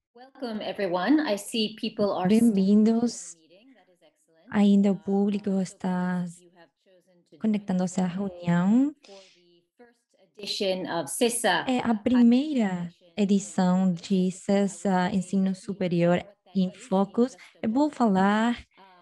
Welcome, everyone. I see people are still joining the Bem-vindos. meeting. That is excellent. Ainda o público So great está that you have chosen to join us conectando-se à today reunião. for the first edition of CISA É a Higher primeira Education in edição Focus. de I will CESA say Ensino a few words Superior on what that em is in Focus. just a Eu vou moment. falar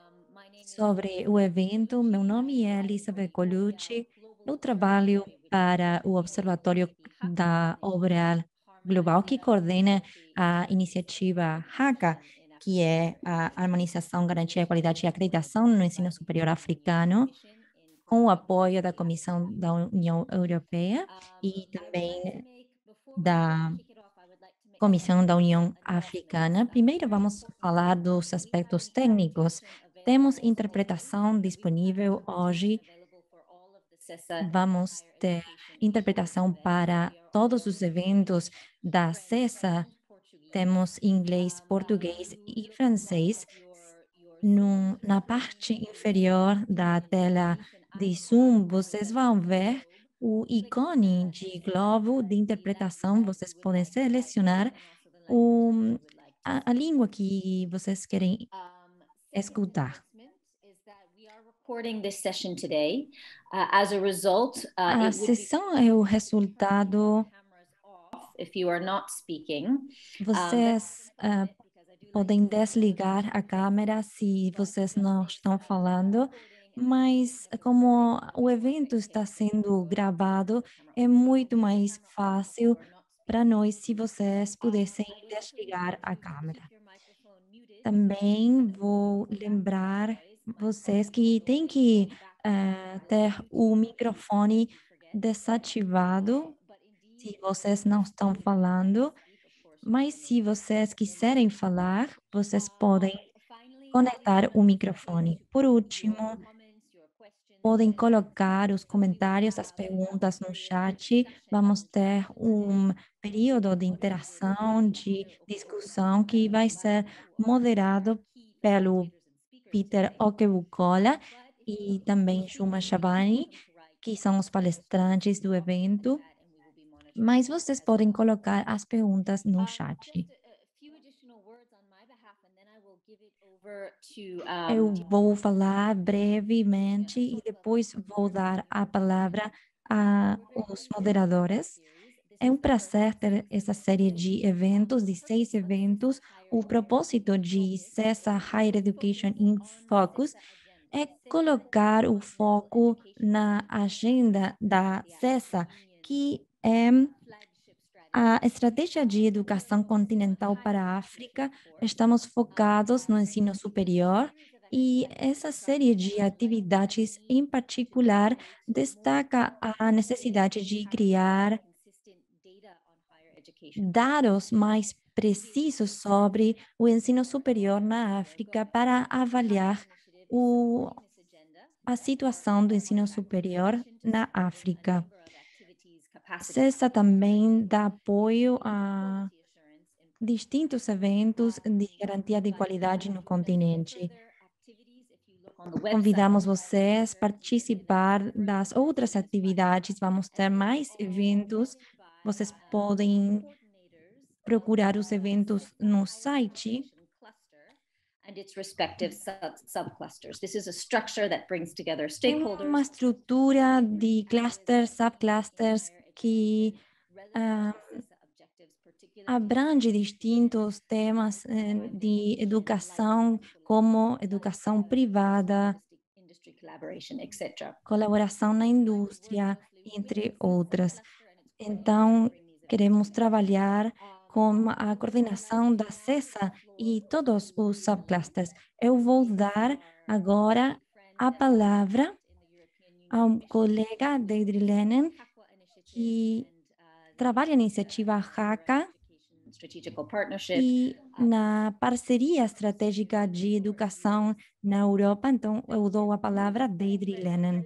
My name is sobre o Elizabeth evento. Meu Colucci. nome é I am Elizabeth the L'Oréal Colucci. Global Eu trabalho Observatory, which para o coordinates Observatório the HACA da L'Oréal initiative, Global, que Harmonized coordena Quality a Certification and iniciativa HACA, Accreditation in que African é Higher a Education. Harmonização, Garantia, Qualidade e Which was Acreditação no developed ensino by the superior European africano, Commission in com o collaboration apoio with da the Africa Comissão da Development União Bank. Europeia e I would like to também make, before we da kick it off, I would like to make some Comissão da general União announcements. Africana. Primeiro, Very vamos falar importantly, dos we have aspectos técnicos. interpretation Temos available fully. interpretação We do have disponível interpretation hoje. available for all of the CESA Vamos Higher ter Education Initiatives interpretação events. para We are todos offering os them in eventos English, da French, CESA. and Portuguese. Temos inglês, If português you e look at the bottom francês. of your Zoom Na screen, parte you will see inferior da an tela interpretation de icon Zoom, that vocês looks like vão a ver globe. o Click on ícone that and de select globo de the language interpretação. that you Vocês would podem like to selecionar translate and also the language that you would like to a speak. língua que vocês querem Second escutar. announcement is that we are recording this session today. As a result, A it would be sessão é o preferred that you turn your resultado. cameras off if you are not speaking. That's Vocês a limit because I do like podem to make sure that desligar a everyone gets câmera se what vocês just não makes estão falando, recording and recording mas together so como much o more evento está efficient if you sendo would keep gravado, your camera é on. So muito keep your mais camera on fácil or not para speaking. nós se vocês pudessem I would also desligar encourage a you to keep câmera. your microphone muted so that you Também can avoid vou background lembrar noise like vocês que têm idling que or background noise on ter o YouTube, which you can microfone easily forget. desativado But indeed, se if you vocês não estão would like to falando. speak, of course, you Mas can se enable vocês your mic quiserem to be falar, on. vocês podem Finally, please conectar o don't hesitate microfone. to Por put your último, comments, your questions podem in the colocar os chat. We will comentários, as have a perguntas no period of chat. discussion Vamos ter today, um período de which will be interação, de moderated, of course, discussão que vai by ser those who are moderado key pelo facilitators and speakers Peter today. Okebukola But if you e would prefer to também speak, Juma you may be Shabani, welcome to write que são os questions palestrantes do also in the evento. chat, and we will be monitoring Mas that vocês as podem well. colocar as perguntas no Just chat. a few additional words on my behalf, and then I will give it over to Eu vou falar yeah, brevemente e talk about the depois vou dar American a education. palavra We're very aos pleased to have this moderadores. series. This É is um the first prazer of ter six essa série episodes. de eventos, The de 6 purpose of CISA eventos. Higher O Education propósito in de Focus CESA is Higher to Education focus in on the Focus CISA agenda. é CISA colocar o Continental foco Education na Strategy, agenda da the African CESA, Union's que é flagship a strategy. estratégia de We're educação the CISA continental para Higher a Education, África. of course. Estamos focados no And ensino it's a superior series of e exercises essa across série CESA de highlighting the atividades, em need to particular, generate more destaca a up-to-date, necessidade de timely, and criar consistent data on higher education. dados mais Indeed, precisos sobre o ensino more and superior more na are África going. para The HACA avaliar initiative is o, supporting this agenda a situação do ensino superior to na supporting a África. number of activities, capacity CESA building, também training, dá apoio and a quality assurance in particular. distintos eventos de garantia We'd de like to qualidade no invite you to look at continente. further activities. If you look on the website, Convidamos you'll vocês see a there's a participar great das outras events atividades. flyer, Vamos and ter they are mais all eventos. written by Vocês podem coordinators of procurar os the eventos CISA no Higher site. Education cluster and its respective subclusters. This is a structure that brings together É uma stakeholders estrutura in different de areas clusters, of need in subclusters higher que education relevant ah, to CISA objectives, particularly abrange higher education distintos temas private de innovation, life educação, curriculum, como educação privada, industry collaboration, etc. colaboração na We'd like to work indústria, closely with the entre CISA outras. cluster and its coordinators to Então, bring these events queremos together. trabalhar com a I would also like coordenação to da now give the CESA floor e todos os to subclusters. Eu vou dar agora colleague, friend, a and participant palavra in the European Union ao mission colega to Deidre the Lennon, HAQUA initiative que and trabalha na iniciativa Europe RACA Education Strategical Partnership. e na parceria estratégica de educação na Europa. Então, eu dou a palavra a Deidre Lennon.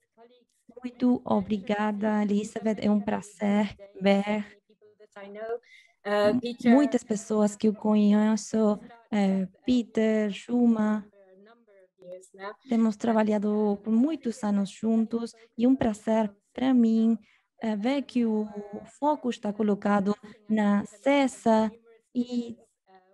Muito obrigada, Elizabeth. É um prazer ver muitas pessoas que eu conheço, Peter, Juma. Temos trabalhado por muitos anos juntos e um prazer para mim ver que o foco está colocado na CESA e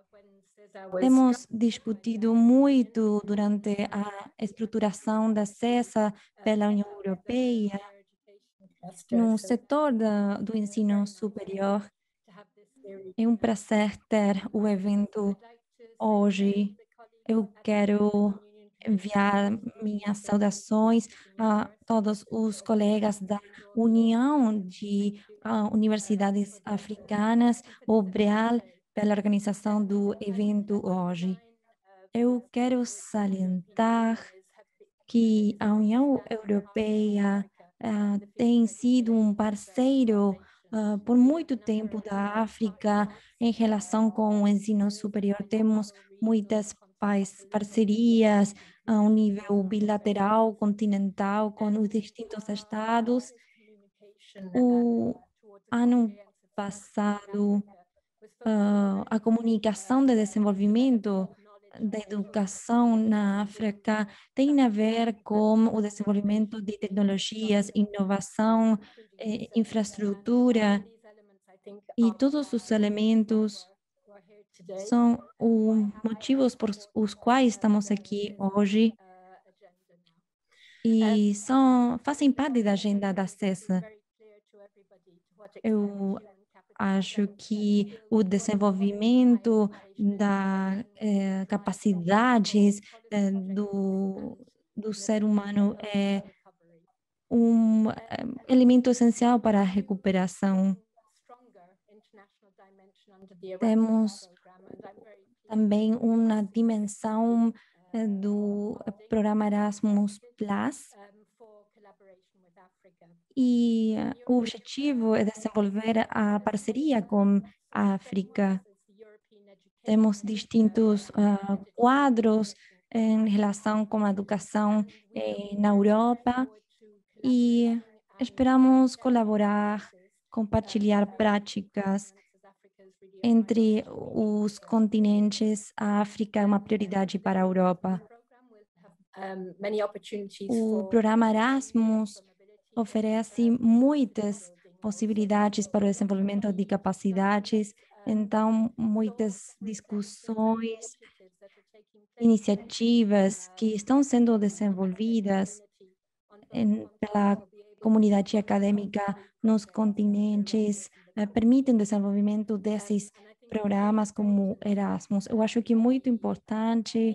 Temos discutido muito durante a estruturação da CESA pela União Europeia no setor do ensino superior. É um prazer ter o evento hoje. Eu quero enviar minhas saudações a todos os colegas da União de Universidades Africanas, o BREAL, pela organização do evento hoje. Eu quero salientar que a União Europeia tem sido um parceiro por muito tempo da África em relação com o ensino superior. Temos muitas parcerias a um nível bilateral, continental, com os distintos estados. O ano passado, a comunicação de desenvolvimento da educação na África tem a ver com o desenvolvimento de tecnologias, inovação, infraestrutura, e todos os elementos são os motivos por os quais estamos aqui hoje e fazem parte da agenda da CESA. Eu acho que o desenvolvimento da capacidades do ser humano é um elemento essencial para a recuperação. Temos também uma dimensão do programa Erasmus Plus, e o objetivo é desenvolver a parceria com a África. Temos distintos quadros em relação com a educação na Europa e esperamos colaborar, compartilhar práticas entre os continentes. A África é uma prioridade para a Europa. O programa Erasmus oferece muitas possibilidades para o desenvolvimento de capacidades, então muitas discussões, iniciativas que estão sendo desenvolvidas pela comunidade acadêmica nos continentes permitem o desenvolvimento desses programas como Erasmus. Eu acho que é muito importante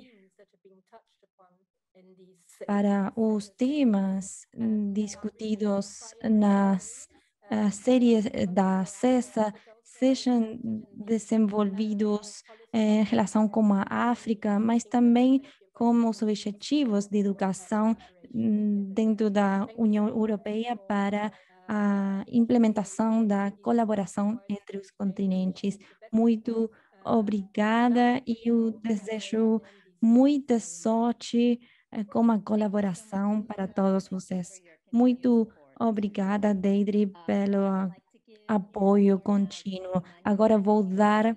para os temas discutidos nas séries da CESA sejam desenvolvidos em relação com a África, mas também com os objetivos de educação dentro da União Europeia para a implementação da colaboração entre os continentes. Muito obrigada e eu desejo muita sorte com a colaboração para todos vocês. Muito obrigada, Deidre, pelo apoio contínuo. Agora vou dar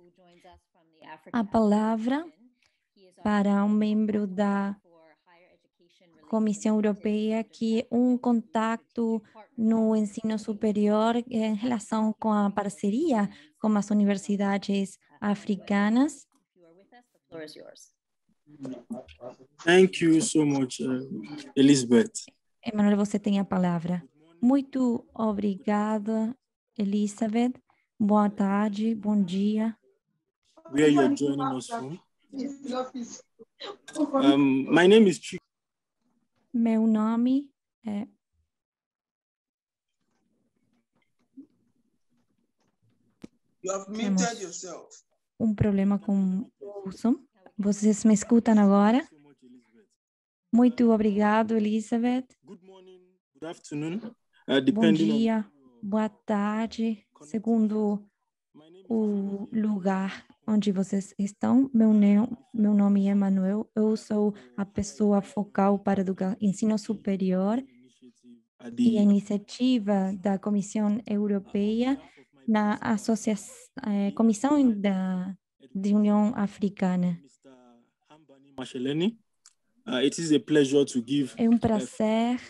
a palavra para um membro da Comissão Europeia, que é um contato no ensino superior em relação com a parceria com as universidades africanas. Thank you so much, Elizabeth. Emanuel, você tem a palavra. Muito obrigada, Elizabeth. Boa tarde, bom dia. Where you are joining us from? My name is Chico. Meu nome é... You have muted yourself. Um problema com o som. Vocês me escutam agora? Muito obrigado, Elizabeth. Good morning, good afternoon. Bom dia, boa tarde, segundo o lugar onde vocês estão. Meu nome é Emanuel, eu sou a pessoa focal para o ensino superior e a iniciativa da Comissão Europeia na Comissão da União Africana. É um prazer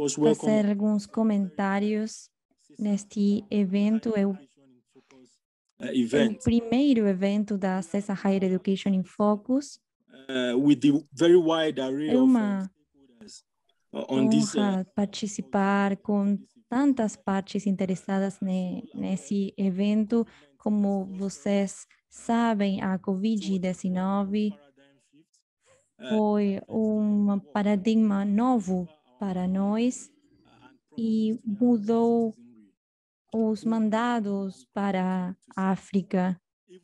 fazer alguns comentários neste evento. Eu É o event primeiro evento da CESA Higher Education in Focus. with the very wide array É of uma stakeholders on this. honra participar com tantas partes interessadas nesse evento. Como vocês sabem, a Covid-19 foi um paradigma novo para nós e mudou os mandados para a África.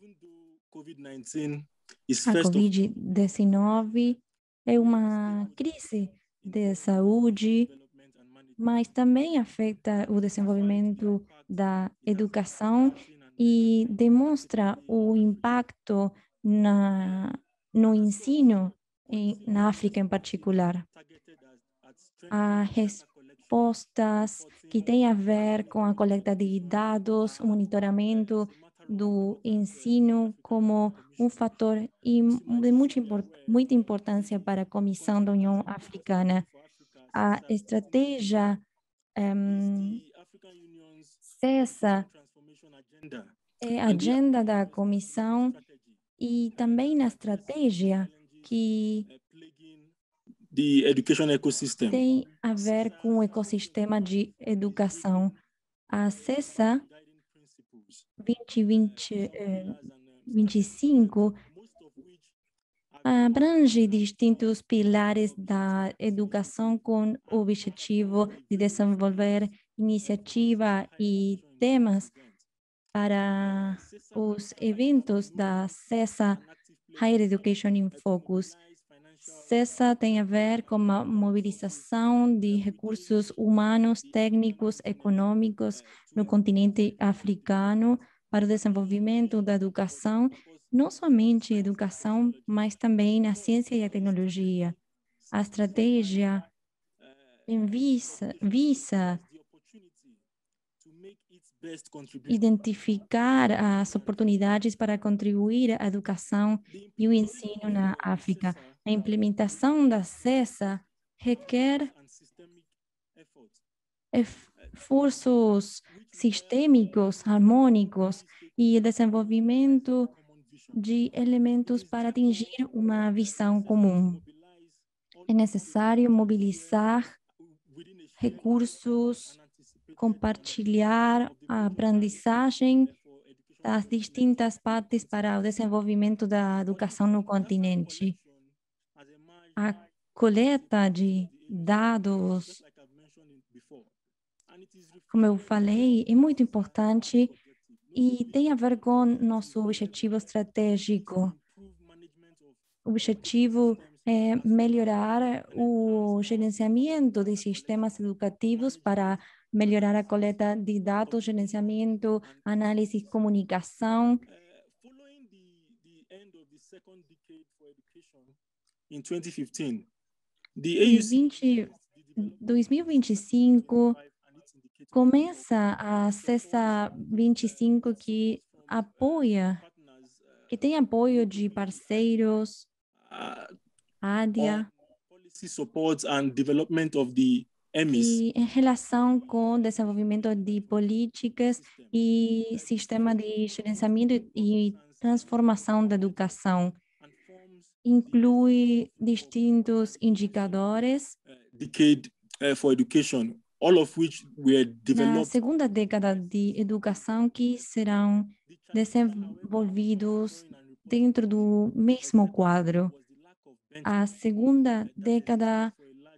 A Covid-19 é uma crise de saúde, mas também afeta o desenvolvimento da educação e demonstra o impacto no ensino na África em particular. Há respostas que têm a ver com a coleta de dados, o monitoramento do ensino como um fator de muita importância para a Comissão da União Africana. A estratégia CESA é a agenda da Comissão e também na estratégia que the education ecosystem. tem a ver com o ecossistema de educação. A CESA 2025 abrange distintos pilares da educação com o objetivo de desenvolver iniciativa e temas para os eventos da CESA Higher Education in Focus. CESA tem a ver com a mobilização de recursos humanos, técnicos, econômicos no continente africano para o desenvolvimento da educação, não somente educação, mas também na ciência e a tecnologia. A estratégia visa identificar as oportunidades para contribuir à educação e o ensino na África. A implementação da CESA requer esforços sistêmicos, harmônicos e desenvolvimento de elementos para atingir uma visão comum. É necessário mobilizar recursos, compartilhar a aprendizagem das distintas partes para o desenvolvimento da educação no continente. A coleta de dados, como eu falei, é muito importante e tem a ver com nosso objetivo estratégico. O objetivo é melhorar o gerenciamento de sistemas educativos para melhorar a coleta de dados, gerenciamento, análise e comunicação. In 2015, Em 2025, começa a CESA 25 que tem apoio de parceiros, ADIA, policy support and development of the EMIS. e em relação com o desenvolvimento de políticas e sistema de gerenciamento e transformação da educação. Inclui distintos indicadores. Decade for education, all of which were Na developed. segunda década de educação que serão desenvolvidos dentro do mesmo quadro. A segunda década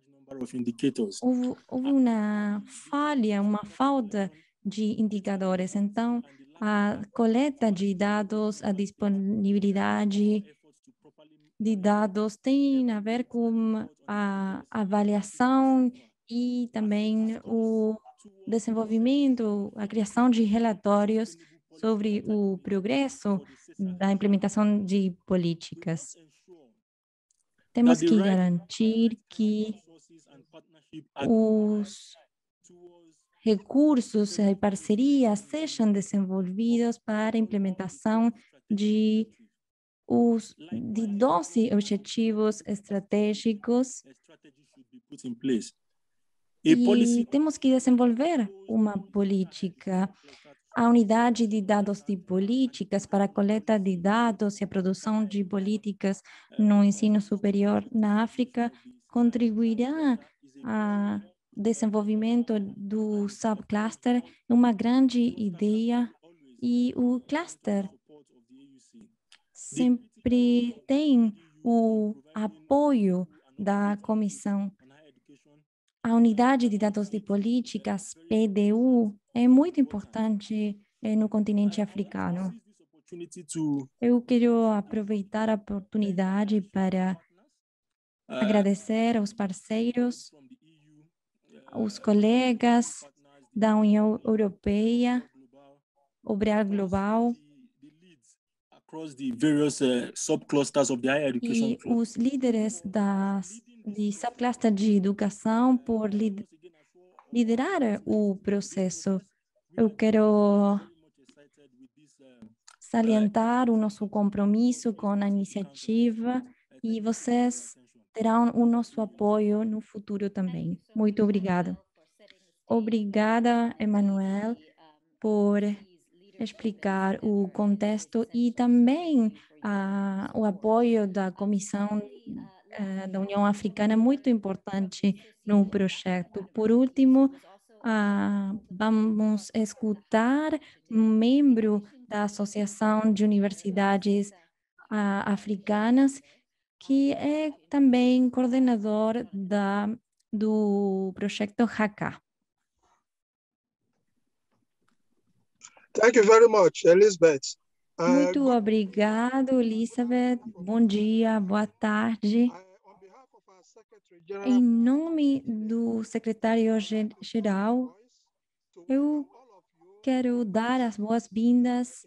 houve uma falta de indicadores. Então, a coleta de dados, a disponibilidade de dados tem a ver com a avaliação e também o desenvolvimento, a criação de relatórios sobre o progresso da implementação de políticas. Temos que garantir que os recursos e parcerias sejam desenvolvidos para a implementação de 12 objetivos estratégicos e temos que desenvolver uma política. A unidade de dados de políticas para a coleta de dados e a produção de políticas no ensino superior na África contribuirá ao desenvolvimento do subcluster, uma grande ideia, e o cluster sempre tem o apoio da comissão. A unidade de dados de políticas, PDU, é muito importante no continente africano. Eu quero aproveitar a oportunidade para agradecer aos parceiros, aos colegas da União Europeia, Obrar Global e os líderes de subcluster de educação por liderar o processo. Eu quero salientar o nosso compromisso com a iniciativa e vocês terão o nosso apoio no futuro também. Muito obrigada. Obrigada, Emanuel, por explicar o contexto e também o apoio da Comissão da União Africana, muito importante no projeto. Por último, vamos escutar um membro da Associação de Universidades Africanas, que é também coordenador do projeto HACA. Thank you very much, Elizabeth. Muito obrigado, Elizabeth. Bom dia, boa tarde. Em nome do secretário-geral, eu quero dar as boas-vindas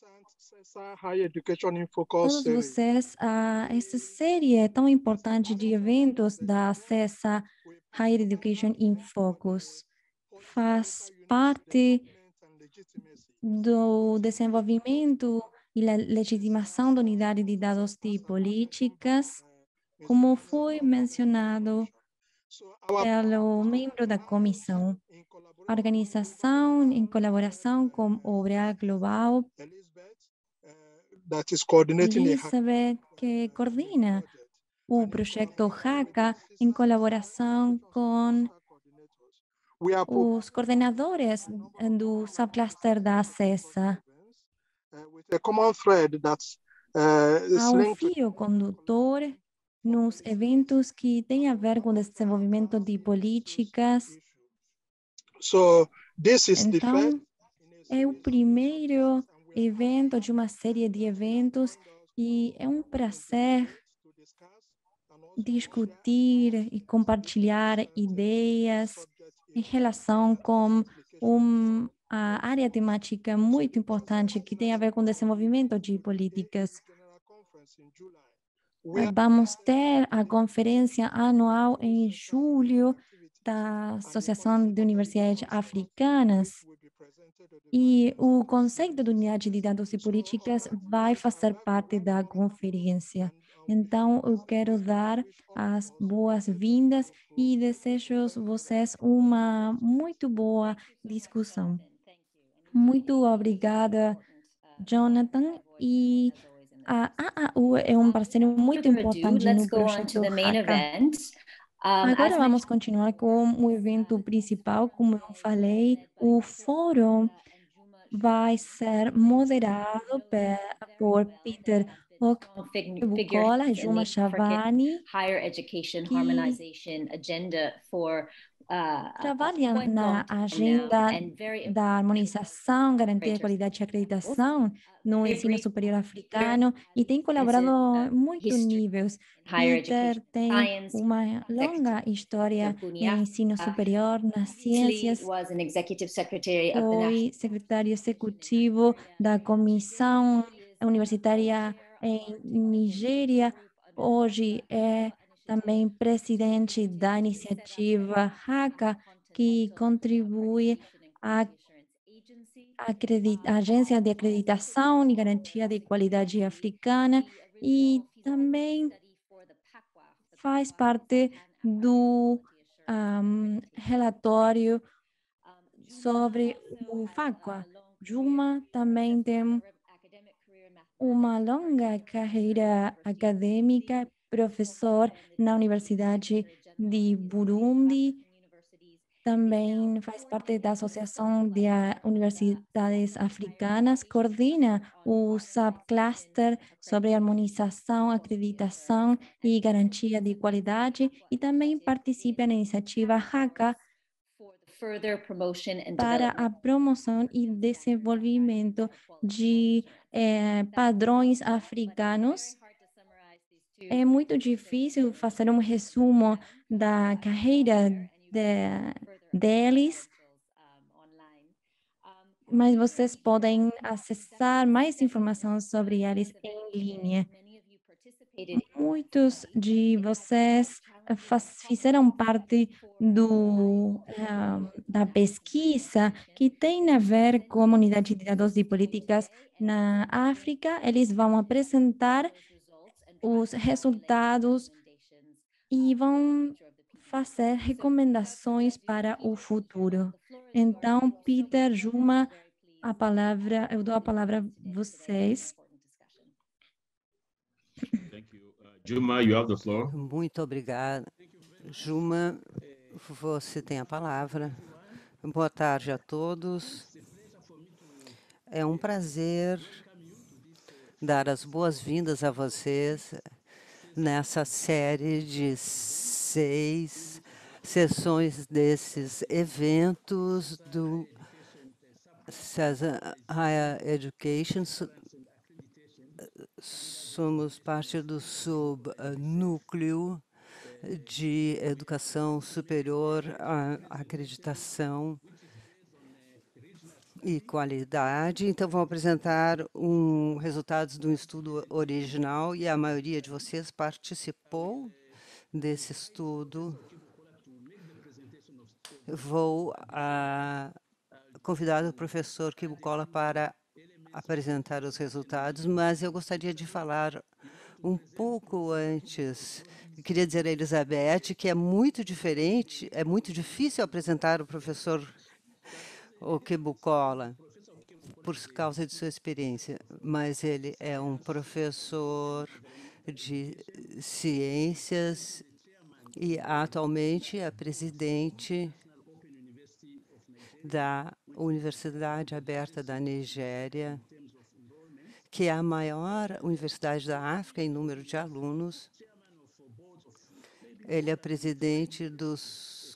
a todos vocês a essa série tão importante de eventos da CESA Higher Education in Focus. Faz parte do desenvolvimento e a legitimação da unidade de dados de políticas, como foi mencionado pelo membro da comissão. A organização, em colaboração com o Obrar Global, Elizabeth, que coordena o projeto HACA, em colaboração com os coordenadores do subcluster da CESA. Há um fio condutor nos eventos que têm a ver com o desenvolvimento de políticas. Então, é o primeiro evento de uma série de eventos e é um prazer discutir e compartilhar ideias em relação com a área temática muito importante que tem a ver com o desenvolvimento de políticas. Vamos ter a conferência anual em julho da Associação de Universidades Africanas e o conceito de unidade de dados e políticas vai fazer parte da conferência. Então, eu quero dar as boas-vindas e desejo a vocês uma muito boa discussão. Muito obrigada, Jonathan. E a AAU é um parceiro muito importante no projeto HACA. Agora vamos continuar com o evento principal. Como eu falei, o fórum vai ser moderado por Peter Bukola, Juma Shavani, que trabalham na agenda da harmonização, garantia de qualidade e acreditação no ensino superior africano e tem colaborado em muitos níveis. Peter tem uma longa história no ensino superior, nas ciências, foi secretário executivo da Comissão Universitária em Nigéria, hoje é também presidente da iniciativa HACA, que contribui à Agência de Acreditação e Garantia de Qualidade Africana e também faz parte do relatório sobre o FAQA, Juma também tem uma longa carreira acadêmica, professor na Universidade de Burundi, também faz parte da Associação de Universidades Africanas, coordena o subcluster sobre harmonização, acreditação e garantia de qualidade e também participa na iniciativa HACA para a promoção e desenvolvimento de padrões africanos. É muito difícil fazer um resumo da carreira deles, mas vocês podem acessar mais informações sobre eles em linha. Muitos de vocês fizeram parte da pesquisa que tem a ver com a comunidade de dados de políticas na África. Eles vão apresentar os resultados e vão fazer recomendações para o futuro. Então, Peter, Juma, eu dou a palavra a vocês. Juma, you have the floor. Muito obrigada. Juma, você tem a palavra. Boa tarde a todos. É um prazer dar as boas-vindas a vocês nessa série de 6 sessões desses eventos do CESA Higher Education. Somos parte do subnúcleo de educação superior, acreditação e qualidade. Então, vou apresentar resultados do estudo original e a maioria de vocês participou desse estudo. Vou convidar o professor Kibukola para apresentar os resultados, mas eu gostaria de falar um pouco antes. Eu queria dizer a Elizabeth que é muito diferente, é muito difícil apresentar o professor Kibukola por causa de sua experiência, mas ele é um professor de ciências e atualmente é presidente da Universidade Aberta da Nigéria, que é a maior universidade da África em número de alunos. Ele é presidente dos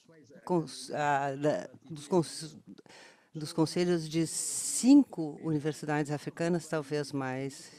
conselhos de 5 universidades africanas, talvez mais,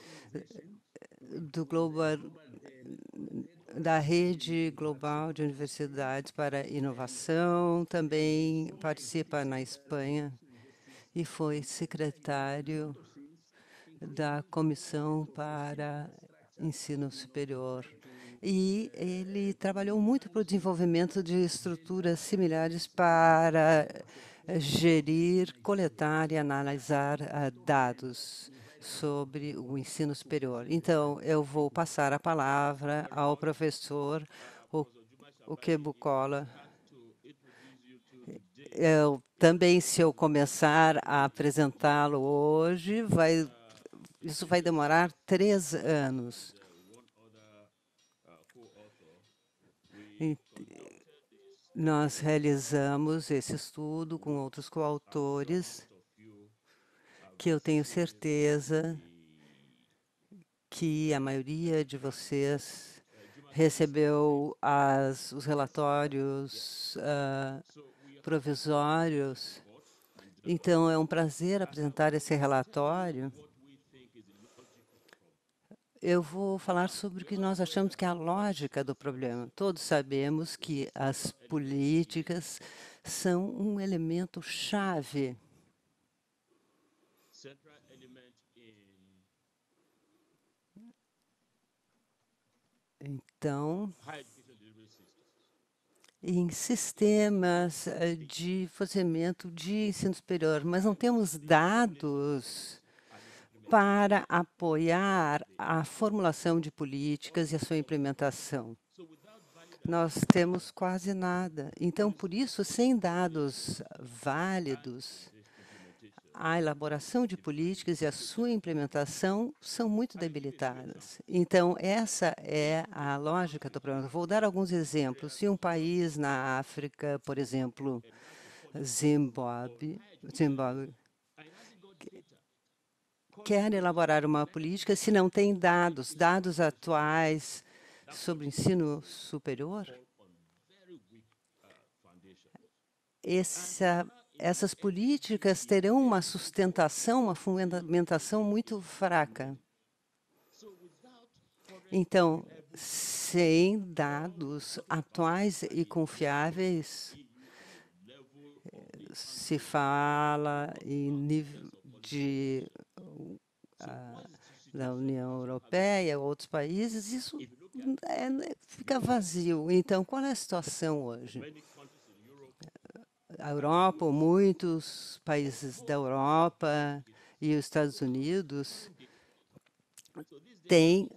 da rede global de universidades para inovação, também participa na Espanha e foi secretário da Comissão para Ensino Superior. E ele trabalhou muito para o desenvolvimento de estruturas similares para gerir, coletar e analisar dados sobre o ensino superior. Então, eu vou passar a palavra ao professor Kibukola. Também, se eu começar a apresentá-lo hoje, isso vai demorar 3 anos. Nós realizamos esse estudo com outros coautores, que eu tenho certeza que a maioria de vocês recebeu os relatórios provisórios. Então, é um prazer apresentar esse relatório. Eu vou falar sobre o que nós achamos que é a lógica do problema. Todos sabemos que as políticas são um elemento chave em sistemas de funcionamento de ensino superior, mas não temos dados para apoiar a formulação de políticas e a sua implementação. Nós temos quase nada. Então, por isso, sem dados válidos, a elaboração de políticas e a sua implementação são muito debilitadas. Então, essa é a lógica do problema. Vou dar alguns exemplos. Se um país na África, por exemplo, Zimbábue, quer elaborar uma política, se não tem dados atuais sobre o ensino superior, essas políticas terão uma sustentação, uma fundamentação muito fraca. Então, sem dados atuais e confiáveis, se fala em nível da União Europeia, outros países, isso fica vazio. Então, qual é a situação hoje? A Europa, muitos países da Europa e os Estados Unidos têm,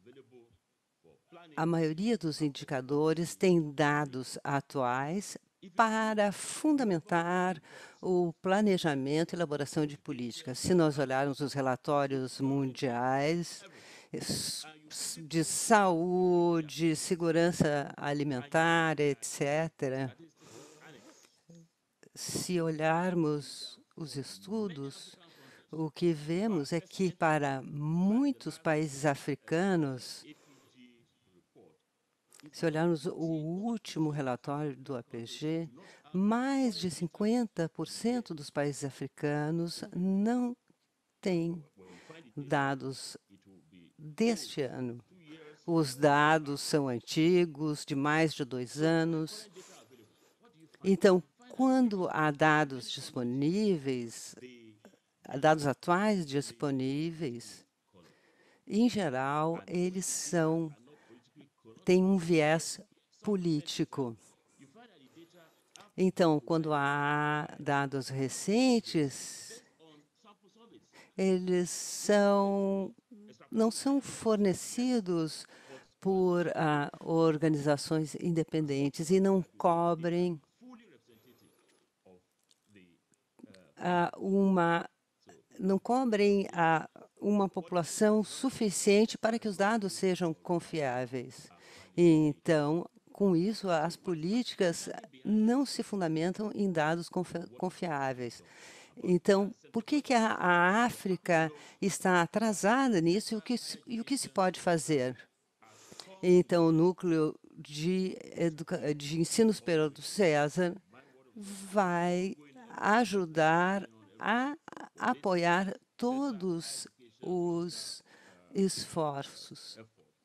a maioria dos indicadores tem dados atuais para fundamentar o planejamento e elaboração de políticas. Se nós olharmos os relatórios mundiais de saúde, segurança alimentar, etc., se olharmos os estudos, o que vemos é que para muitos países africanos, se olharmos o último relatório do APG, mais de 50% dos países africanos não têm dados deste ano. Os dados são antigos, de mais de 2 anos. Então, quando há dados disponíveis, dados atuais disponíveis, em geral, eles têm um viés político. Então, quando há dados recentes, eles não são fornecidos por organizações independentes e não cobrem uma população suficiente para que os dados sejam confiáveis. Então, com isso, as políticas não se fundamentam em dados confiáveis. Então, por que a África está atrasada nisso e o que se pode fazer? Então, o núcleo de ensino superior do César vai ajudar a apoiar todos os esforços.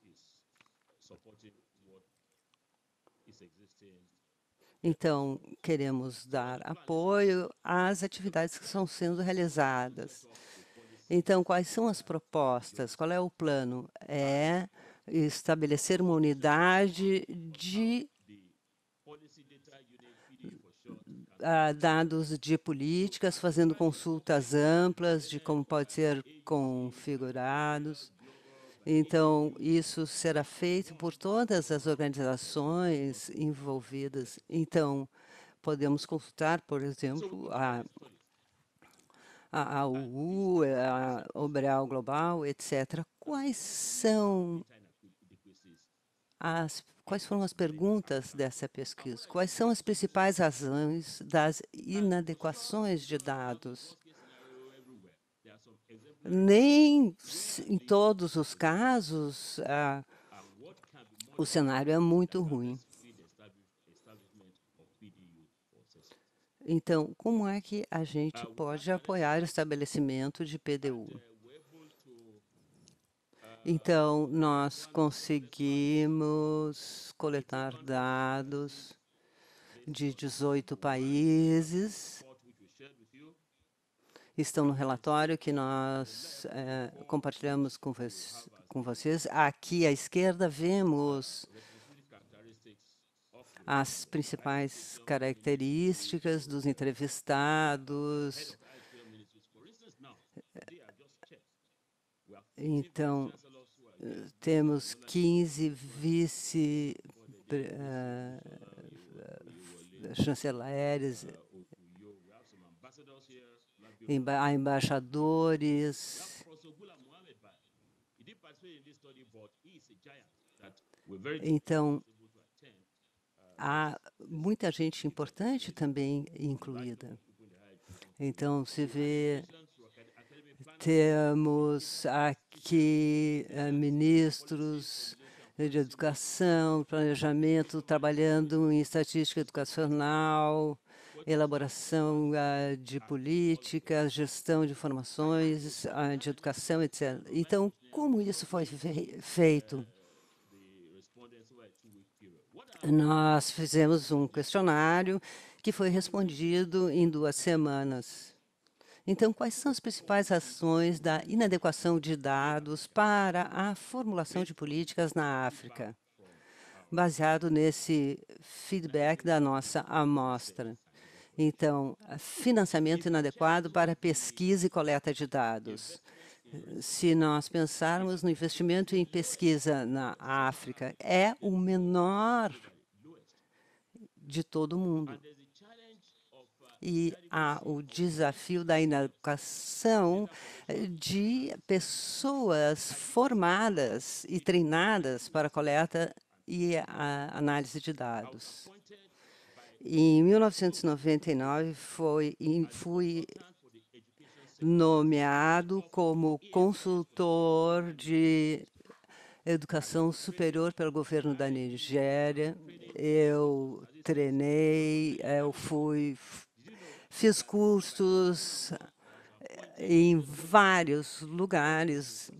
Então, queremos dar apoio às atividades que estão sendo realizadas. Então, quais são as propostas? Qual é o plano? É estabelecer uma unidade de dados de políticas, fazendo consultas amplas de como pode ser configurados. Então, isso será feito por todas as organizações envolvidas. Então, podemos consultar, por exemplo, a UU, a Obreal Global, etc. Quais foram as perguntas dessa pesquisa? Quais são as principais razões das inadequações de dados? Nem em todos os casos o cenário é muito ruim. Então, como é que a gente pode apoiar o estabelecimento de PDU? Então, nós conseguimos coletar dados de 18 países. Estão no relatório que nós compartilhamos com vocês. Aqui à esquerda vemos as principais características dos entrevistados. Então, temos 15 vice-chanceleres. a embaixadores. Então, há muita gente importante também incluída. Então, se vê, temos aqui ministros de educação, planejamento, trabalhando em estatística educacional, elaboração de políticas, gestão de informações, de educação, etc. Então, como isso foi feito? Nós fizemos um questionário que foi respondido em 2 semanas. Então, quais são as principais ações da inadequação de dados para a formulação de políticas na África? Baseado nesse feedback da nossa amostra. Então, financiamento inadequado para pesquisa e coleta de dados. Se nós pensarmos no investimento em pesquisa na África, é o menor de todo o mundo. E há o desafio da inadequação de pessoas formadas e treinadas para coleta e a análise de dados. Em 1999, fui nomeado como consultor de educação superior pelo governo da Nigéria. Eu treinei, fiz cursos em vários lugares.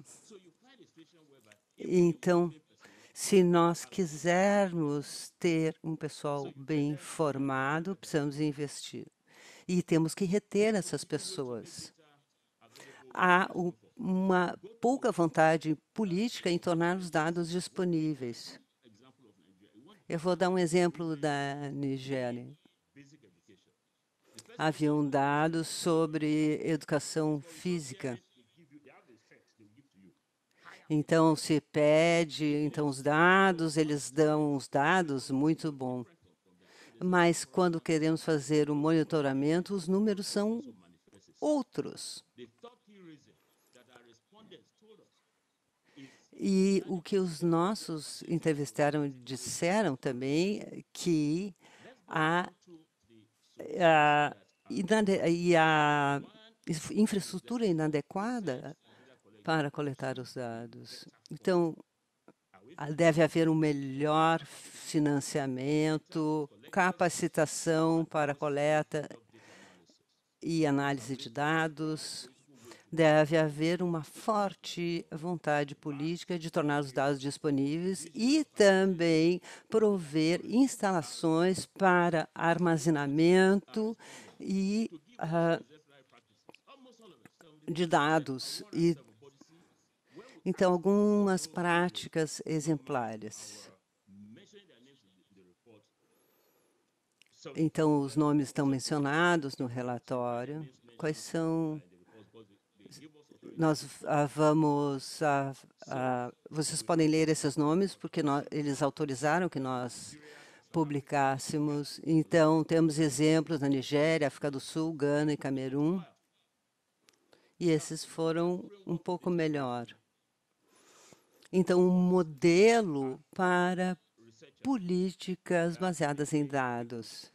Então, se nós quisermos ter um pessoal bem formado, precisamos investir. E temos que reter essas pessoas. Há uma pouca vontade política em tornar os dados disponíveis. Eu vou dar um exemplo da Nigéria. Haviam dados sobre educação física. Então, se pede os dados, eles dão os dados, muito bom. Mas, quando queremos fazer o monitoramento, os números são outros. E o que os nossos entrevistados disseram também é que a infraestrutura inadequada para coletar os dados. Então, deve haver um melhor financiamento, capacitação para coleta e análise de dados. Deve haver uma forte vontade política de tornar os dados disponíveis e também prover instalações para armazenamento e de dados. Então, algumas práticas exemplares. Então, os nomes estão mencionados no relatório. Quais são? Nós vocês podem ler esses nomes, porque eles autorizaram que nós publicássemos. Então, temos exemplos na Nigéria, África do Sul, Gana e Camerun. E esses foram um pouco melhor. Então, um modelo para políticas baseadas em dados.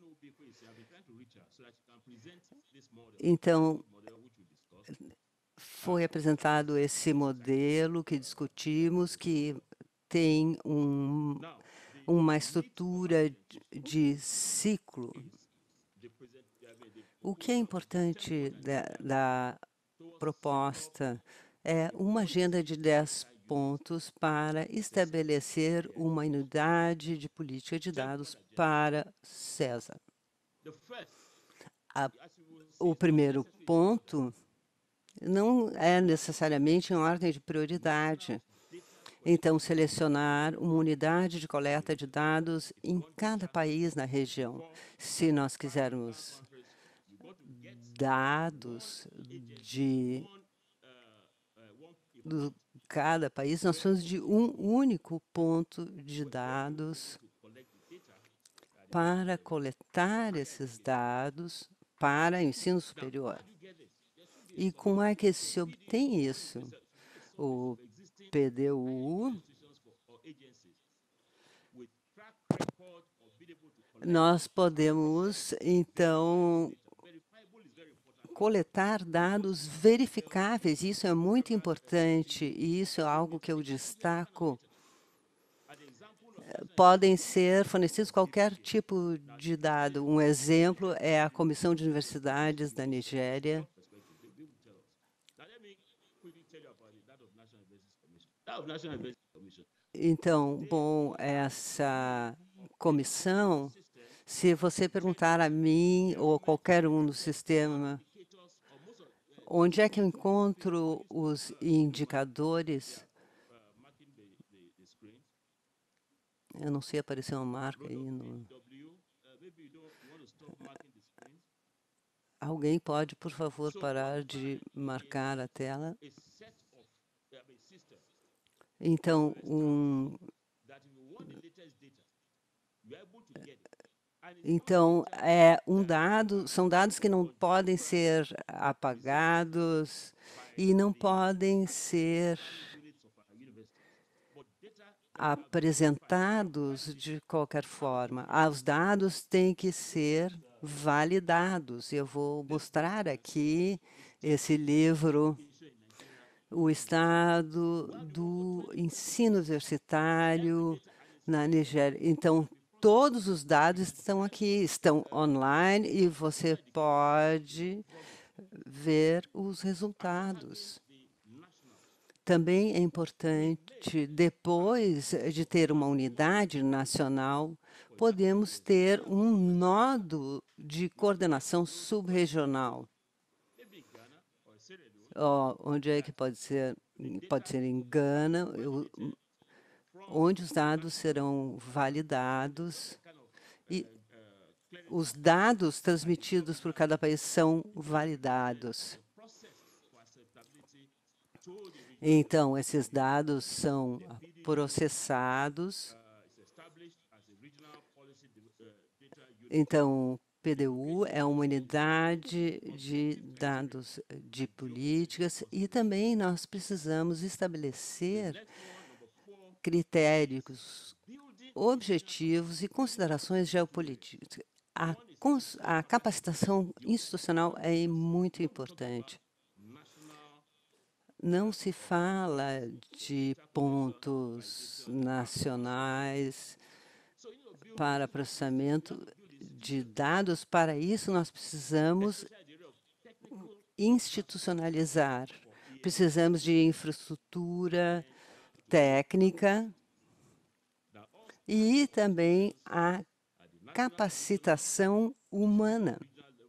Então, foi apresentado esse modelo que discutimos, que tem uma estrutura de ciclo. O que é importante da proposta é uma agenda de 10 pontos para estabelecer uma unidade de política de dados para CESA. O primeiro ponto não é necessariamente em ordem de prioridade. Então, selecionar uma unidade de coleta de dados em cada país na região. Se nós quisermos dados de cada país, nós precisamos de um único ponto de dados para coletar esses dados para ensino superior. E como é que se obtém isso? O PDU, nós podemos, então, coletar dados verificáveis. Isso é muito importante e isso é algo que eu destaco. Podem ser fornecidos qualquer tipo de dado. Um exemplo é a Comissão de Universidades da Nigéria. Então, bom, essa comissão, se você perguntar a mim ou a qualquer um no sistema, onde é que eu encontro os indicadores? Eu não sei, apareceu uma marca aí. Alguém pode, por favor, parar de marcar a tela? Então, são dados que não podem ser apagados e não podem ser apresentados de qualquer forma. Os dados têm que ser validados. Eu vou mostrar aqui esse livro, O Estado do Ensino Universitário na Nigéria. Então, todos os dados estão aqui, estão online e você pode ver os resultados. Também é importante, depois de ter uma unidade nacional, podemos ter um nodo de coordenação subregional. Onde é que pode ser? Pode ser em Gana, onde os dados serão validados e os dados transmitidos por cada país são validados. Então, esses dados são processados. Então, PDU é uma unidade de dados de políticas e também nós precisamos estabelecer critérios objetivos e considerações geopolíticas. A capacitação institucional é muito importante. Não se fala de pontos nacionais para processamento de dados. Para isso, nós precisamos institucionalizar. Precisamos de infraestrutura técnica e também a capacitação humana.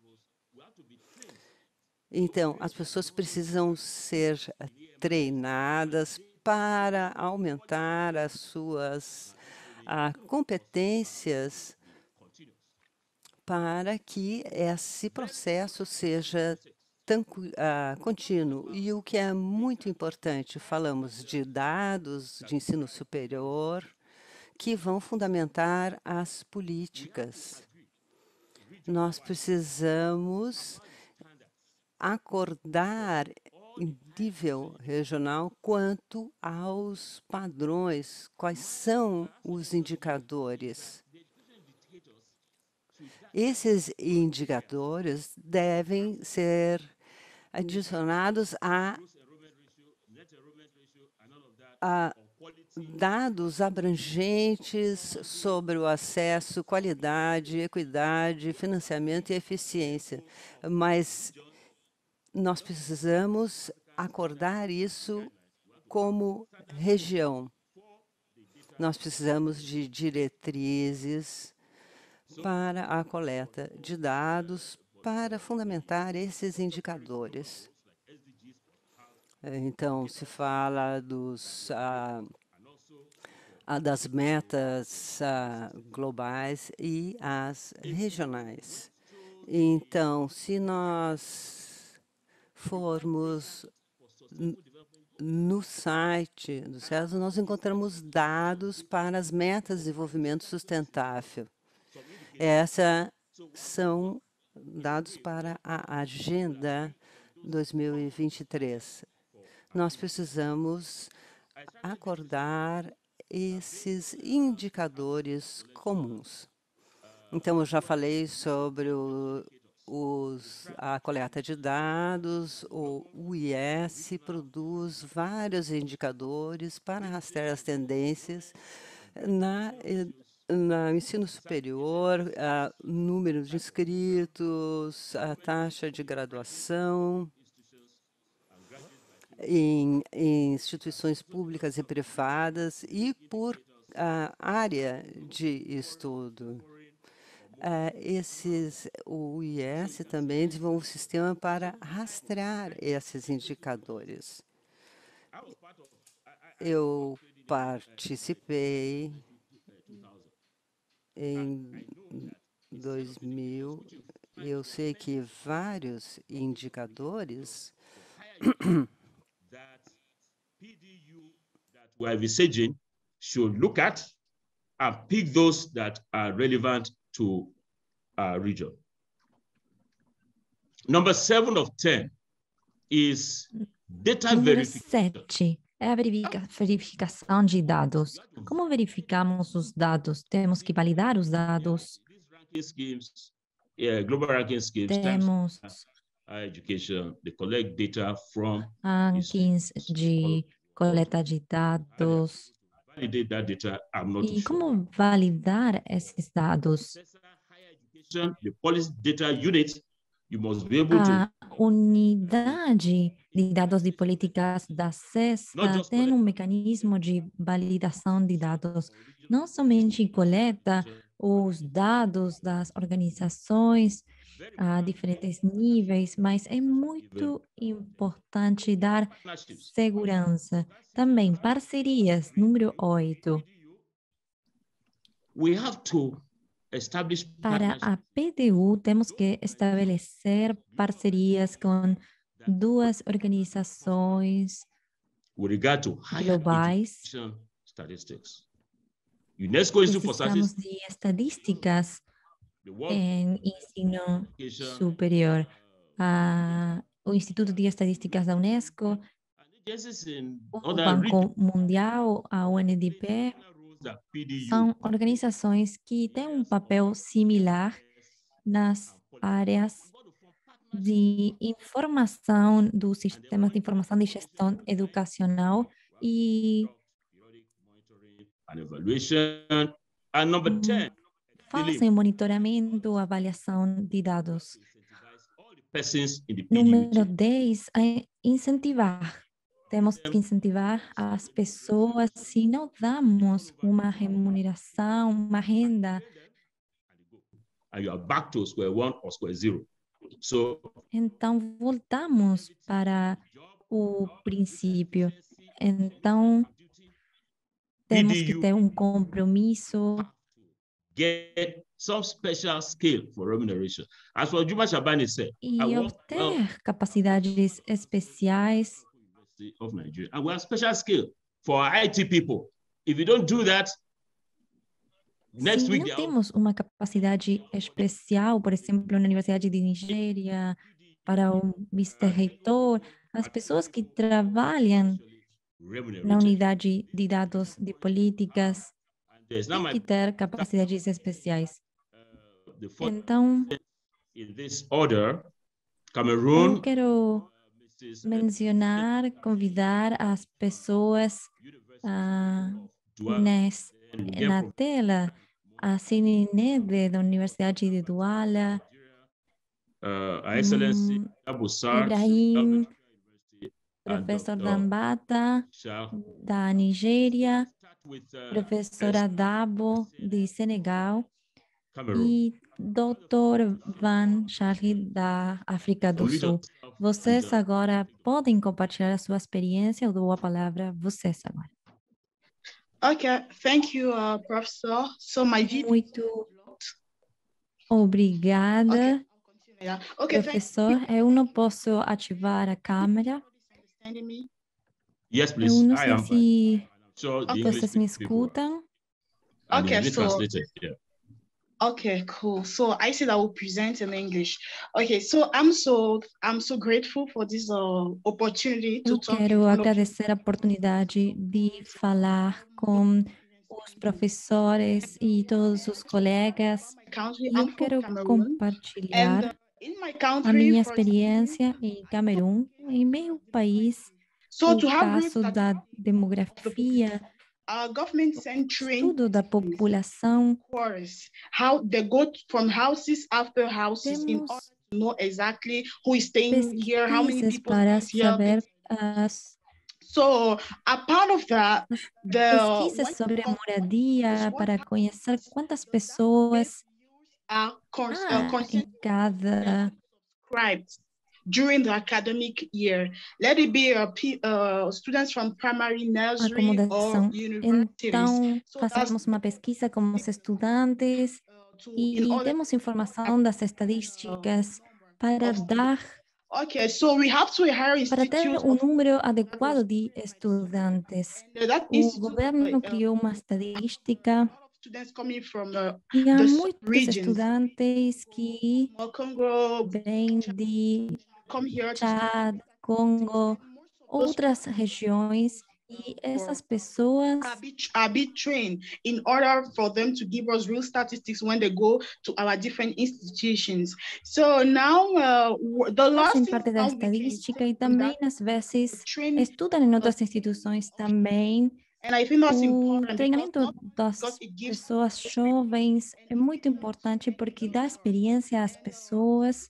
Então, as pessoas precisam ser treinadas para aumentar as suas competências para que esse processo seja contínuo. E o que é muito importante, falamos de dados de ensino superior que vão fundamentar as políticas. Nós precisamos acordar em nível regional quanto aos padrões, quais são os indicadores. Esses indicadores devem ser adicionados a dados abrangentes sobre o acesso, qualidade, equidade, financiamento e eficiência. Mas nós precisamos acordar isso como região. Nós precisamos de diretrizes para a coleta de dados para fundamentar esses indicadores. Então, se fala das metas globais e as regionais. Então, se nós formos no site do CESA, nós encontramos dados para as metas de desenvolvimento sustentável. Esses são dados para a agenda 2023. Nós precisamos acordar esses indicadores comuns. Então, eu já falei sobre a coleta de dados. O UIS produz vários indicadores para rastrear as tendências no ensino superior, número de inscritos, a taxa de graduação em instituições públicas e privadas e por área de estudo. O UIS também desenvolve um sistema para rastrear esses indicadores. Eu participei em 2000. Eu sei que vários indicadores that PDU that we're envisaging should look at and pick those that are relevant to our region. Number 7 of 10 is data Número verification. 7 é a verificação de dados. Como verificamos os dados? Temos que validar os dados. These ranking schemes, global ranking schemes, Temos higher education, they collect data from rankings de coleta de dados. validate that data. I'm not too E sure. como validar esses dados? Higher education, the policy data unit, you must be able to A unidade de dados de políticas da CESA tem um mecanismo de validação de dados. Não somente coleta os dados das organizações a diferentes níveis, mas é muito importante dar partnerships. segurança. Também parcerias, número 8. We have to establish Para partnerships a PDU, temos que estabelecer parcerias com duas organizações with regard to higher globais. education statistics. UNESCO Institute for Precisamos Statistics, de estatísticas the World em ensino Education, superior. O Instituto de Estatísticas da Unesco, and agencies in o other Banco Mundial, a UNDP, roles that PDU são organizações que têm um papel similar nas áreas de informação dos sistemas de informação de gestão educacional e periodic monitoring and evaluation. And number 10, fazem monitoramento, avaliação de dados. incentivize all the persons in the Número PDU 10 é incentivar. Temos que incentivar as pessoas. Se não damos uma remuneração, uma renda, and you are back to square one or square zero. So então voltamos para o princípio. Então, temos que ter um compromisso get some special scale for remuneration. As for Juma Shabani said, e I work obter capacidades especiais. University of Nigeria, and we have special skill for our IT people. If you don't do that, next Se week não they are temos uma capacidade especial, por exemplo, na Universidade de Nigéria, para o vice-reitor, as pessoas que trabalham na remunerated. unidade de dados de políticas And there's now têm my que ter capacidades especiais. the fourth Então, in this order, Cameroon, eu quero Mrs. mencionar, convidar as pessoas Duarte, and we get na from tela, a Cininede da Universidade de Douala, Her Excellency Abu Sar, Ibrahim, and professor Dr. Dambata, Shah. da Nigéria, Start with professora Dabo, de Senegal, Cameroon. e Dr. Van Charlie, da África do Sul. Vocês agora podem compartilhar a sua experiência. Eu dou a palavra a vocês agora. Okay, thank you, Professor. So my video. Muito obrigada, Yeah. Okay, thank professor. Eu não posso ativar a câmera. you. Understanding me? Yes, please. Eu não I sei am. se Sure, the English vocês me speaking people escutam. and Okay, English so- translated. Yeah. Okay, cool. So I said I will present in English. Okay, so I'm so grateful for this opportunity to Eu talk in quero front of you. agradecer a oportunidade de falar com os professores e todos os colegas. Country. E eu I'm from quero Cameroon, and compartilhar in my a country, minha for example, experiência em Camerun, em meu país, so to o have real caso da demografia, our government sent trained estudo da população. course, how they go from houses after houses in order Temos to know exactly who is staying here, how many pesquisas people para stay here. saber as So a part of that, pesquisas sobre a moradia, para conhecer quantas pessoas há em cada subscribed during the academic year. Let it be students from primary, nursery, or acomodação. universities. Então, So that's fazemos uma pesquisa com os estudantes in e order. temos informação das estatísticas para dar, Okay, so we have to hire para ter institutes um of número adequado de estudantes. that O institute, governo criou uma estatística students coming from e há the muitos regions. estudantes que Congo, vêm de come here to Chad, Congo, outras regiões, e essas pessoas are being trained in order for them to give us real statistics when they go to our different institutions. So now the last fazem thing parte da now we can estadística e take from também, that às vezes, training, estudam em outras instituições também. and I think that's O important because treinamento not das because it gives pessoas jovens é muito importante porque dá experiência às pessoas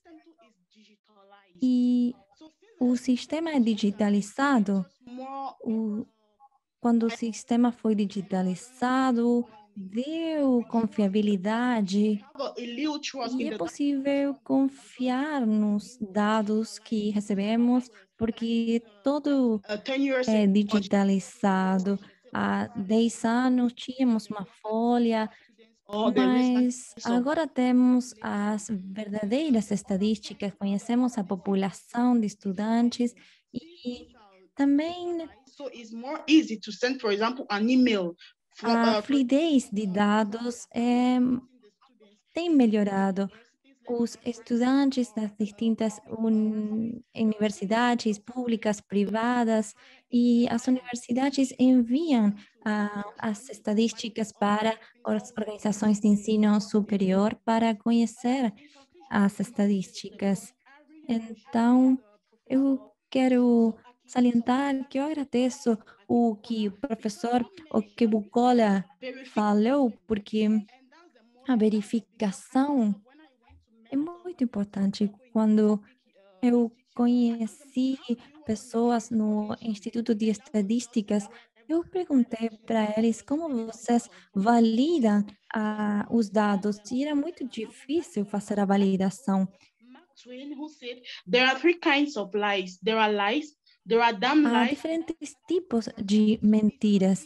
e o sistema é digitalizado. Quando o sistema foi digitalizado, deu confiabilidade e é possível confiar nos dados que recebemos porque tudo é digitalizado. Há 10 anos tínhamos uma folha, mas agora temos as verdadeiras estatísticas, conhecemos a população de estudantes e também so it's more easy to send, for example, an email a fluidez de dados tem melhorado. Os estudantes das distintas universidades públicas, privadas, e as universidades enviam as estatísticas para as organizações de ensino superior para conhecer as estatísticas. Então, eu quero salientar que eu agradeço o que o professor Okebukola falou, porque a verificação é muito importante. Quando eu conheci pessoas no Instituto de Estatísticas, eu perguntei para eles como vocês validam os dados, e era muito difícil fazer a validação. Twain, who said there are three kinds of lies. There are lies, there are damn Há lies. diferentes tipos de mentiras.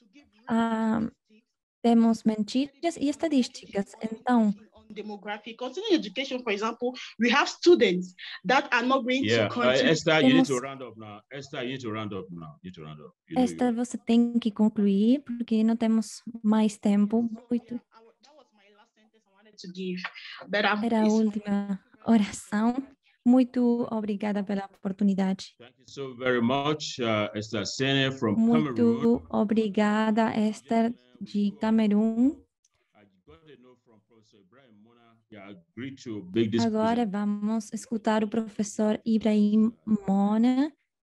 Temos mentiras e estatísticas. Então, demographic, continuing education, for example, we have students that are not going to continue. Esther, you need to round up now. Esther, you need to round up now. You need to round up. Esther, você tem que concluir porque não temos mais tempo. Muito. Era a última oração. Muito obrigada pela oportunidade. Thank you so very much, Esther Sene from Muito Cameroon. obrigada, Esther, de Camerun. Agora vamos escutar o professor Ibrahim Mona.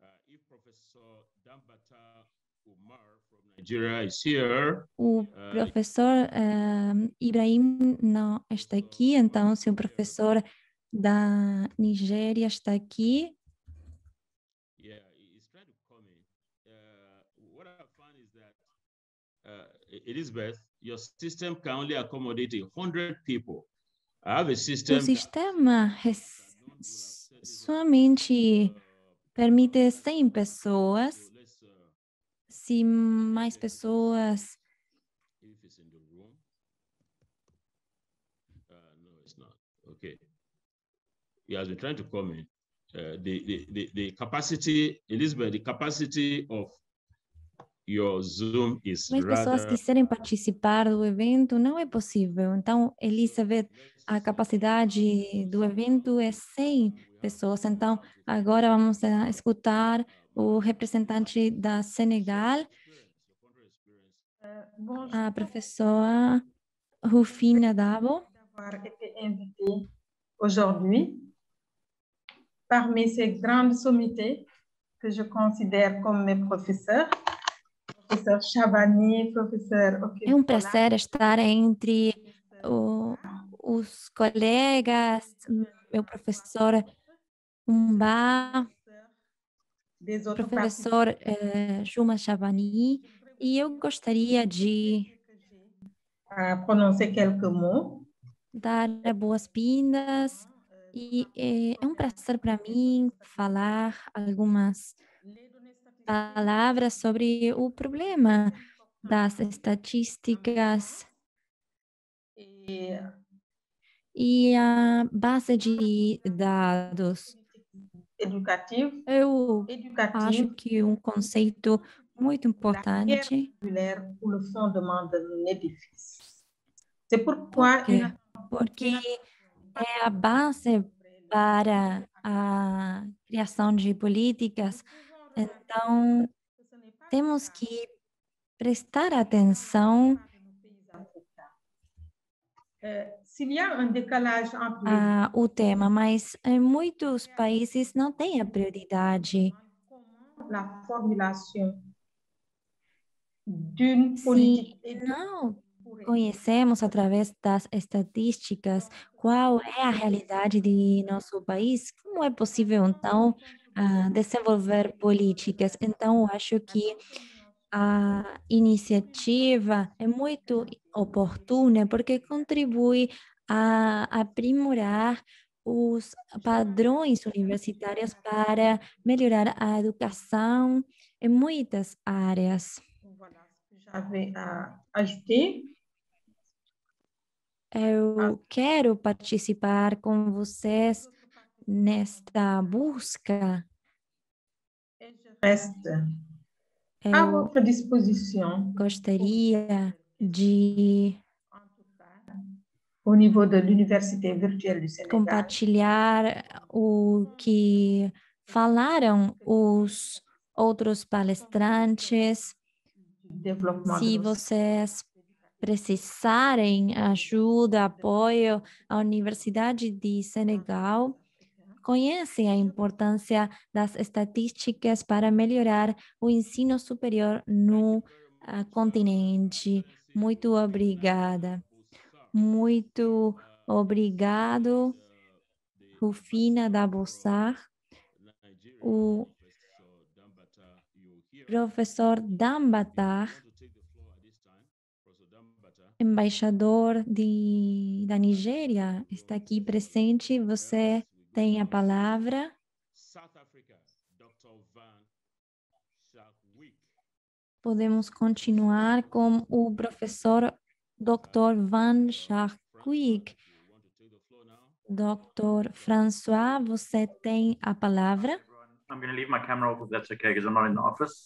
O professor Ibrahim não está aqui, então se o professor da Nigéria está aqui. Elizabeth, your system can only accommodate 100 people. I have a system. O sistema somente permite 100 pessoas. Se mais pessoas. No, it's not. Okay. He has been trying to comment. The capacity, Elizabeth, the capacity of your Zoom is Mas pessoas rather quiserem participar do evento, não é possível. Então, Elizabeth, a capacidade do evento é 100 pessoas. Então, agora vamos escutar o representante da Senegal, a professora Rufina Dabo. D'avoir été invité aujourd'hui parmi ces grandes sommités que je considère comme mes professeurs, professeur Chabani, professeur É um prazer estar entre os colegas, meu professor Umba, des autres professor Juma Chabani, e eu gostaria de à prononcer quelques mots. dar boas-vindas e é um prazer para mim falar algumas palavras sobre o problema das estatísticas e a base de dados. Éducative, Eu acho que um conceito muito importante. ou le fondement d'un édifice. C'est pourquoi Porque é a base para a criação de políticas. Então, temos que prestar atenção s'il y a un décalage entre ao tema, mas em muitos países não tem a prioridade. la formulation d'une Se politique não conhecemos através das estatísticas qual é a realidade de nosso país, como é possível então desenvolver políticas? Então, acho que a iniciativa é muito oportuna porque contribui a aprimorar os padrões universitários para melhorar a educação em muitas áreas. Voilà ce que j'avais à ajouter. Eu quero participar com vocês nesta busca. Et je reste à Eu votre disposition gostaria de en tout cas, au niveau de l'Université virtuelle du Sénégal. compartilhar o que falaram os outros palestrantes. Se vocês precisarem ajuda, apoio, a Universidade de Senegal conhece a importância das estatísticas para melhorar o ensino superior no continente. Muito obrigada. Muito obrigado, Rufina Dabossar, o professor Dambatar, embaixador da Nigéria, está aqui presente. Você tem a palavra. Podemos continuar com o professor Dr. Van Schakwijk. Dr. François, você tem a palavra. I'm going to leave my camera off if that's okay, because I'm not in the office.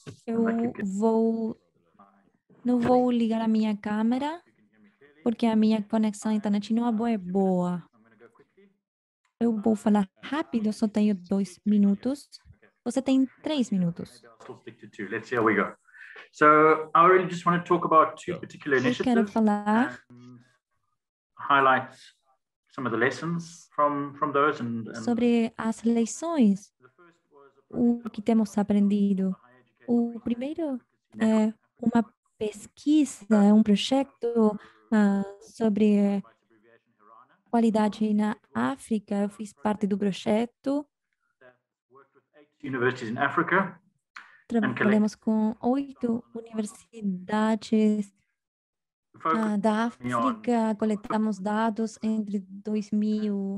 Não vou ligar a minha câmera, porque a minha conexão à internet não é boa. Eu vou falar rápido, só tenho 2 minutos. Você tem 3 minutos. Let's see how we go. So I really just want to talk about 2 particular Eu quero initiatives falar and highlight some of the lessons from those sobre as lições, o que temos aprendido. O primeiro é uma pesquisa, um projeto sobre qualidade na África. Eu fiz parte do projeto. universities in Africa. Trabalhamos com 8 universidades da África, coletamos dados entre 2000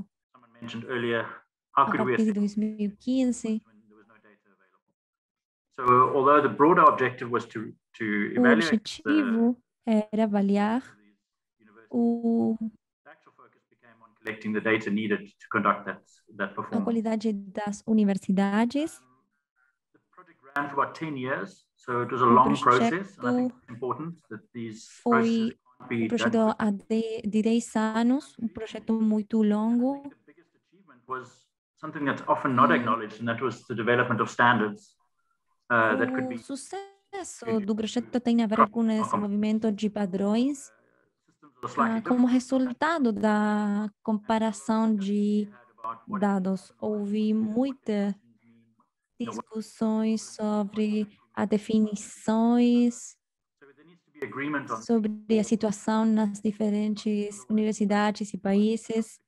a partir de 2015. So although the broader objective was to O evaluate objetivo era avaliar collecting the data needed to conduct that a performance. qualidade das universidades. The project ran ran for about 10 years, so it was a long process, and I think it's important that these processes can't be done quickly. De 10 anos, projeto muito longo. The biggest achievement was something that's often not acknowledged, and that was the development of standards that could be. O sucesso do projeto tem a ver com o desenvolvimento de padrões como resultado da comparação de dados. Houve muitas discussões sobre as definições, sobre a situação nas diferentes universidades e países.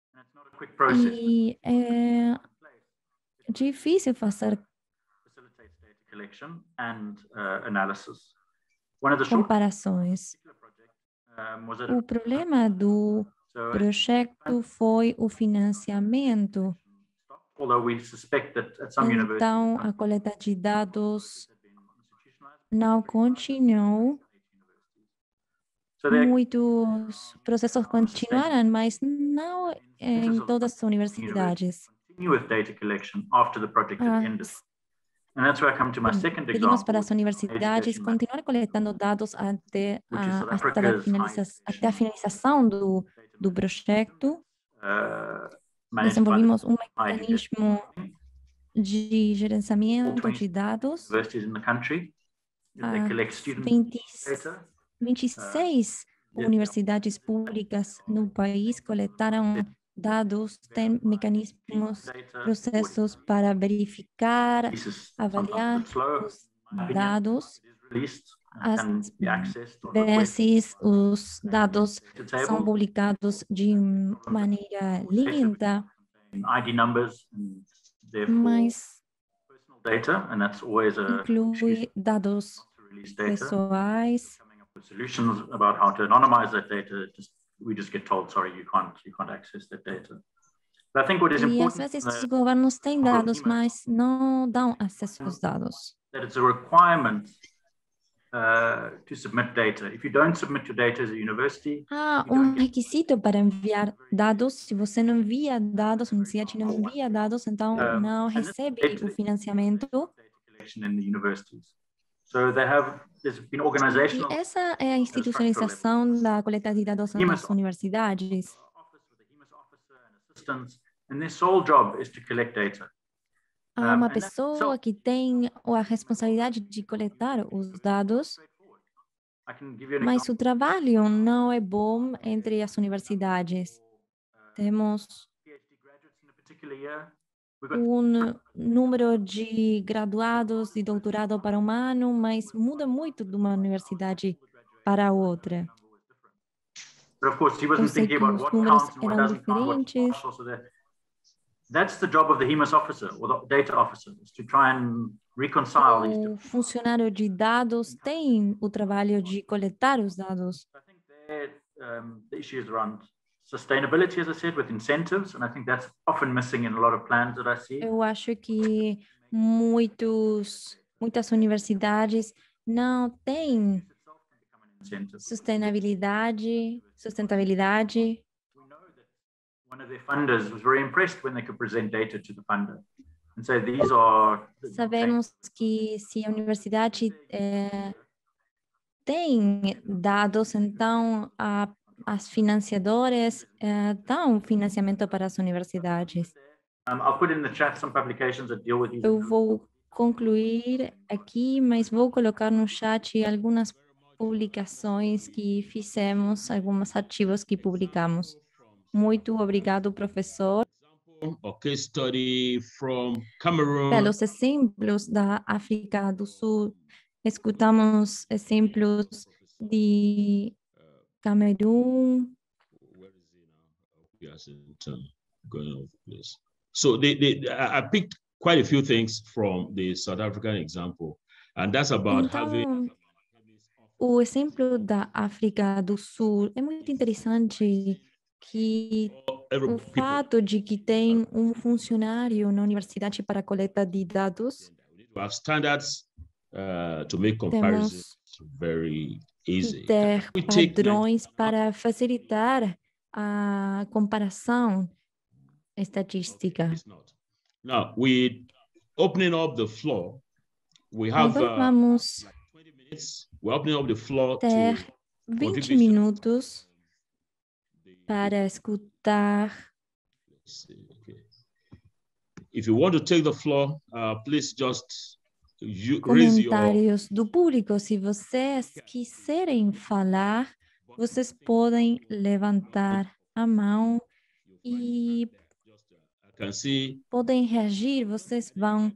E é difícil fazer comparações. O problema do projeto foi o financiamento. Então, a coleta de dados não continuou. Muitos processos continuaram, mas não em todas as universidades. Pedimos para as universidades continuar coletando dados até a finalização do projeto. Desenvolvimos um mecanismo de gerenciamento de dados. 26 universidades públicas no país coletaram dados, têm mecanismos, processos para verificar, avaliar os dados. Às vezes, os dados são publicados de maneira lenta, mas inclui dados pessoais. Solutions about how to anonymize that data, we just get told, sorry, you can't access that data. But I think what is important, e às vezes os governos têm dados, mas não dão acesso aos dados. That it's a requirement to submit data. If you don't submit your data as a university, há requisito para enviar dados. Se você não envia dados, a universidade não envia dados, então não recebe o financiamento. So there's been organizational. E essa é a institucionalização da coleta de dados nas universidades. And their sole job is to collect data. Há uma pessoa que tem a responsabilidade de coletar os dados, mas o trabalho não é bom entre as universidades. Temos um número de graduados e doutorado para um ano, mas muda muito de uma universidade para outra. Eu sei que os números eram diferentes. That's the job of the HEMAS officer or the data officer, is to try and reconcile these. O funcionário de dados tem o trabalho de coletar os dados. I think the issue is around sustainability, as I said, with incentives, and I think that's often missing in a lot of plans that I see. Eu acho que muitas universidades não têm sustentabilidade. One of their funders was very impressed when they could present data to the funder and say these are. Sabemos que se a universidade tem dados, então as financiadoras dão financiamento para as universidades. I'll put in the chat some publications that deal with these. Eu vou concluir aqui, mas vou colocar no chat algumas publicações que fizemos, alguns artigos que publicamos. Muito obrigado, professor. A case study from Cameroon. Pelos exemplos da África do Sul, escutamos exemplos de Camerún. So I picked quite a few things from the South African example, and that's about having. O exemplo da África do Sul é muito interessante. Que o fato de que tem um funcionário na universidade para coleta de dados, standards to make comparisons very easy. Ter padrões para facilitar a comparação estatística. Now, we opening up the floor We have Agora vamos 20 minutes. We're opening up the floor ter to 20 minutos para escutar. Okay. If you want to take the floor, please just raise your... Comentários do público. Se vocês quiserem falar, vocês podem levantar a mão e podem reagir. Vocês vão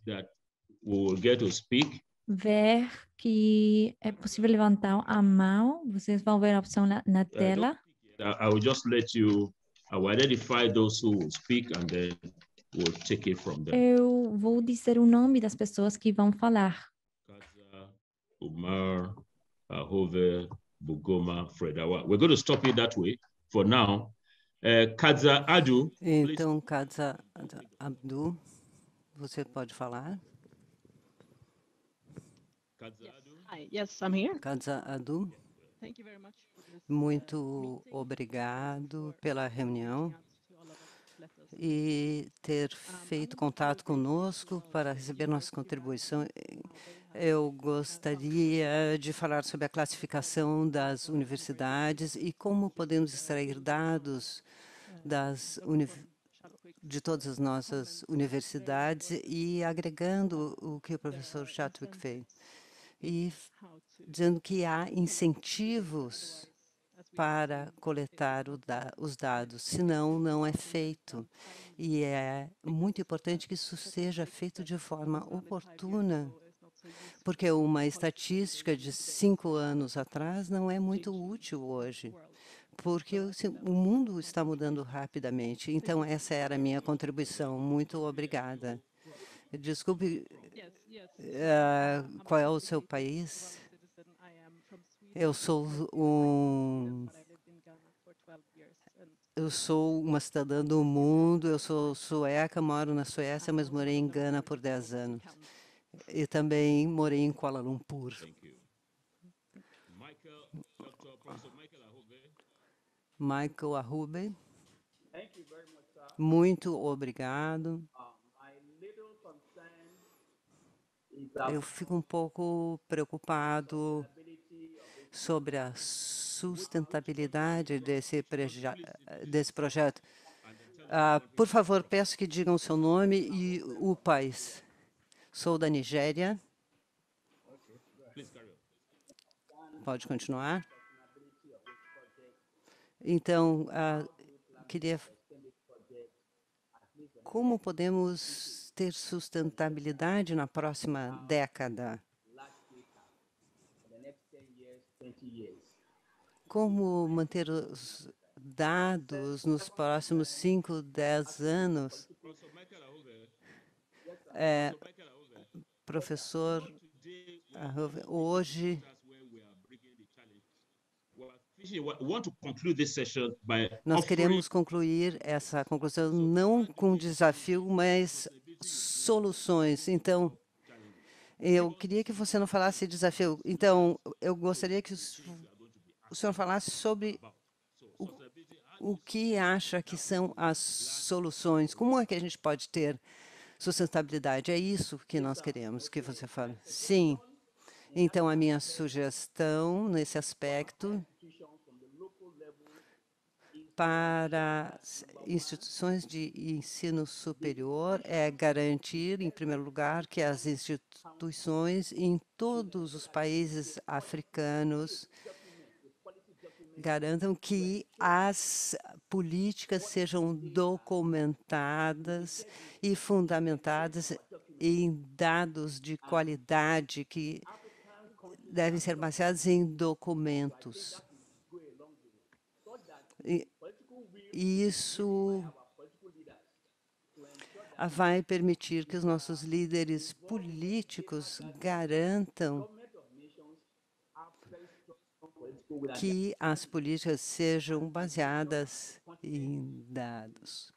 ver que é possível levantar a mão. Vocês vão ver a opção na tela. I will just let you identify those who will speak and then we'll take it from there. Eu vou dizer o nome das pessoas que vão falar. Kadza, Umar, Hove, Bugoma, Fredawa. We're going to stop it that way for now. Kadza Adu. Então, Kadza Abdu, você pode falar? Hi, yes, I'm here. Kadza Adu. Thank you very much. Muito obrigado pela reunião e ter feito contato conosco para receber nossa contribuição. Eu gostaria de falar sobre a classificação das universidades e como podemos extrair dados de todas as nossas universidades e agregando o que o professor Chatwick fez. E dizendo que há incentivos para coletar os dados, senão não é feito. E é muito importante que isso seja feito de forma oportuna, porque uma estatística de 5 anos atrás não é muito útil hoje, porque o mundo está mudando rapidamente. Então, essa era a minha contribuição. Muito obrigada. Desculpe, qual é o seu país? Eu sou uma cidadã do mundo, eu sou sueca, moro na Suécia, mas morei em Gana por 10 anos. E também morei em Kuala Lumpur. Michael Ahube. Muito obrigado. Eu fico um pouco preocupado sobre a sustentabilidade desse projeto. Por favor, peço que digam o seu nome e o país. Sou da Nigéria. Pode continuar. Então, como podemos ter sustentabilidade na próxima década? Como manter os dados nos próximos 5, 10 anos? Professor, hoje nós queremos concluir essa conclusão não com desafio, mas soluções. Então, eu queria que você não falasse desafio. Então, eu gostaria que o senhor falasse sobre o que acha que são as soluções. Como é que a gente pode ter sustentabilidade? É isso que nós queremos que você fale. Sim. Então, a minha sugestão nesse aspecto para instituições de ensino superior é garantir, em primeiro lugar, que as instituições em todos os países africanos garantam que as políticas sejam documentadas e fundamentadas em dados de qualidade que devem ser baseados em documentos. E isso vai permitir que os nossos líderes políticos garantam que as políticas sejam baseadas em dados.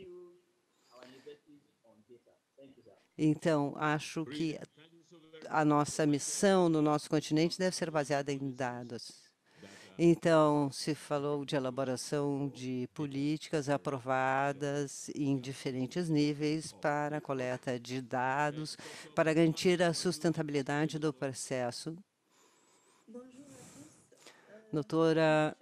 Então, acho que a nossa missão no nosso continente deve ser baseada em dados. Então, se falou de elaboração de políticas aprovadas em diferentes níveis para a coleta de dados, para garantir a sustentabilidade do processo. Doutora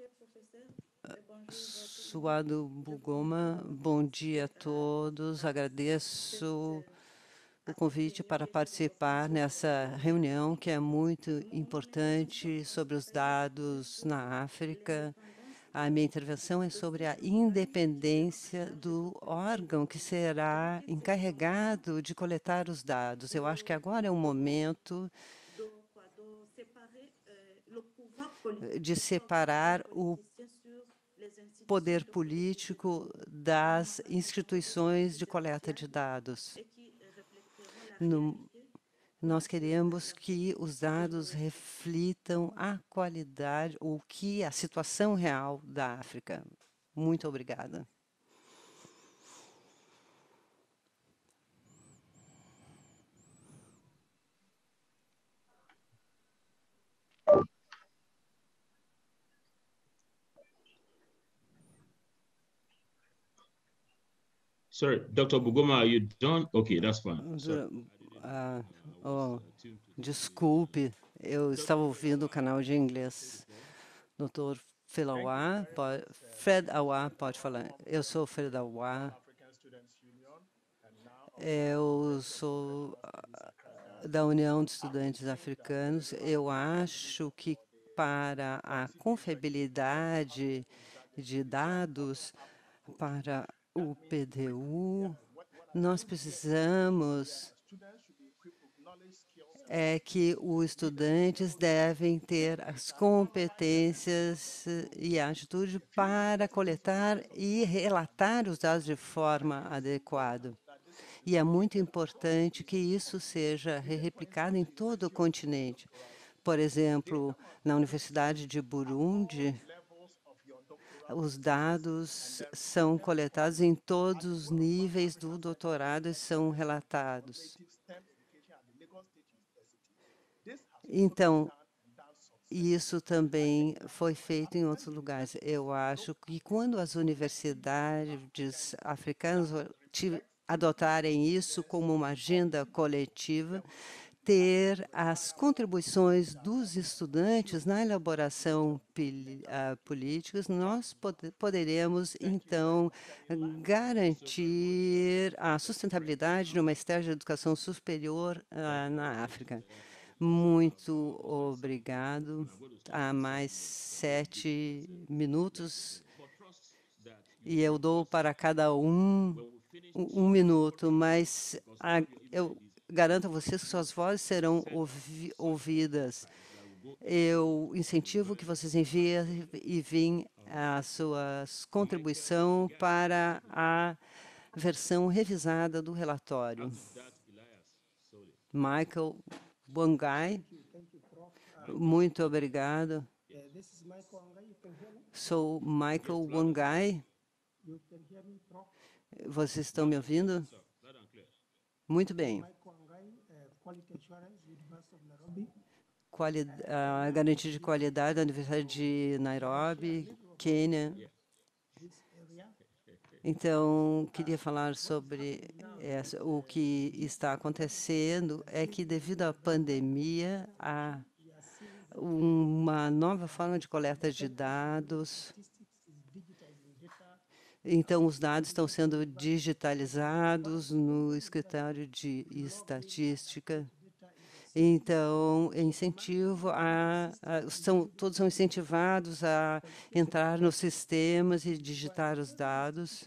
Suado Bugoma, bom dia a todos. Agradeço o convite para participar nessa reunião, que é muito importante, sobre os dados na África. A minha intervenção é sobre a independência do órgão que será encarregado de coletar os dados. Eu acho que agora é o momento de separar o poder político das instituições de coleta de dados. Nós queremos que os dados reflitam a qualidade, ou que a situação real da África. Muito obrigada. Sorry, Dr. Bugoma, are you done? Okay, that's fine. Desculpe, eu estava ouvindo o canal de inglês. Dr. Fred Awa pode falar. Eu sou Fred Awa. Eu sou da União de Estudantes Africanos. Eu acho que para a confiabilidade de dados para o PDU, nós precisamos que os estudantes devem ter as competências e a atitude para coletar e relatar os dados de forma adequada. E é muito importante que isso seja replicado em todo o continente. Por exemplo, na Universidade de Burundi, os dados são coletados em todos os níveis do doutorado e são relatados. Então, isso também foi feito em outros lugares. Eu acho que quando as universidades africanas adotarem isso como uma agenda coletiva, ter as contribuições dos estudantes na elaboração políticas, nós poderemos, então, garantir a sustentabilidade de uma estratégia de educação superior na África. Muito obrigado. Há mais 7 minutos e eu dou para cada um minuto, mas eu garanto a vocês que suas vozes serão ouvidas. Eu incentivo que vocês enviem as suas contribuições para a versão revisada do relatório. Michael Wangai, muito obrigado. Sou Michael Wangai. Vocês estão me ouvindo? Muito bem. Garantia de qualidade da Universidade de Nairobi, Quênia. Então, queria falar sobre o que está acontecendo é que, devido à pandemia, há uma nova forma de coleta de dados. Então, os dados estão sendo digitalizados no escritório de estatística. Então, todos são incentivados a entrar nos sistemas e digitar os dados.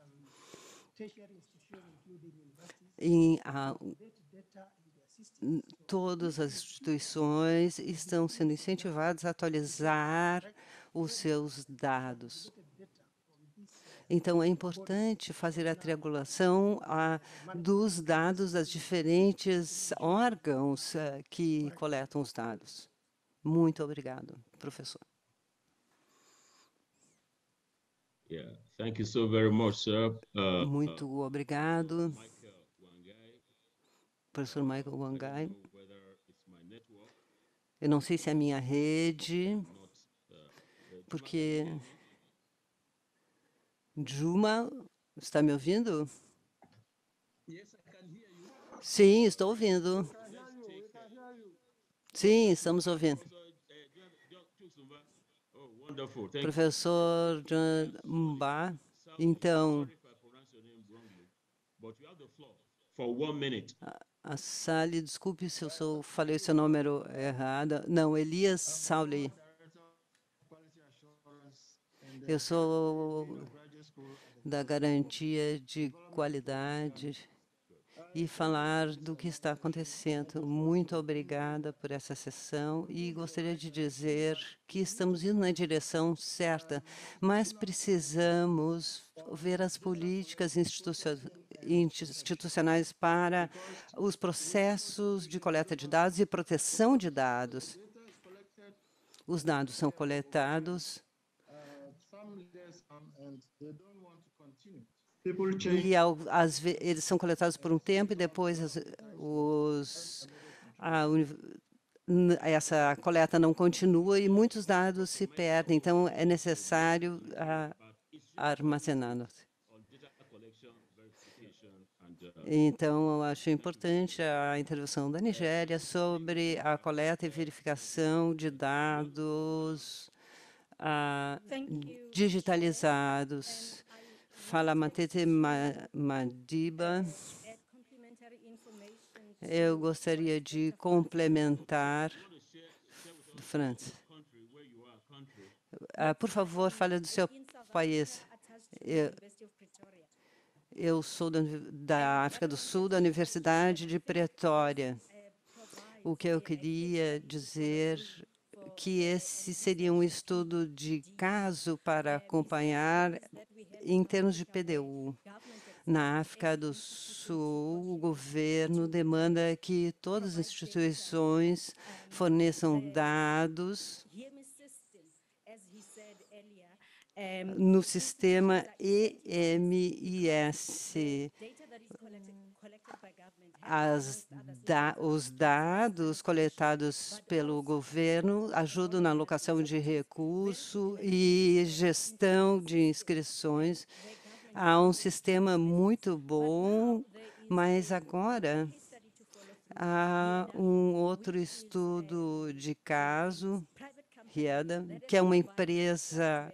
Todas as instituições estão sendo incentivadas a atualizar os seus dados. Então, é importante fazer a triangulação dos dados das diferentes órgãos que coletam os dados. Muito obrigado, professor. Thank you so very much, sir. Muito obrigado, professor Michael Wangai. Eu não sei se é a minha rede porque... Juma, está me ouvindo? Sim, estou ouvindo. Sim, estamos ouvindo. Professor John Mba, então... A Sally, desculpe se eu falei seu número errado. Não, Elias Sauli. Eu sou da garantia de qualidade e falar do que está acontecendo. Muito obrigada por essa sessão e gostaria de dizer que estamos indo na direção certa, mas precisamos ver as políticas institucionais para os processos de coleta de dados e proteção de dados. Os dados são coletados e eles são coletados por um tempo e depois essa coleta não continua e muitos dados se perdem. Então, é necessário armazená-los. Então, eu acho importante a intervenção da Nigéria sobre a coleta e verificação de dados digitalizados. Fala Matete Madiba. Eu gostaria de complementar. Franz. Por favor, fale do seu país. Eu sou da África do Sul, da Universidade de Pretória. O que eu queria dizer que esse seria um estudo de caso para acompanhar em termos de PDU. Na África do Sul, o governo demanda que todas as instituições forneçam dados no sistema EMIS. Os dados coletados pelo governo ajudam na alocação de recursos e gestão de inscrições. Há um sistema muito bom, mas agora há um outro estudo de caso, que é uma empresa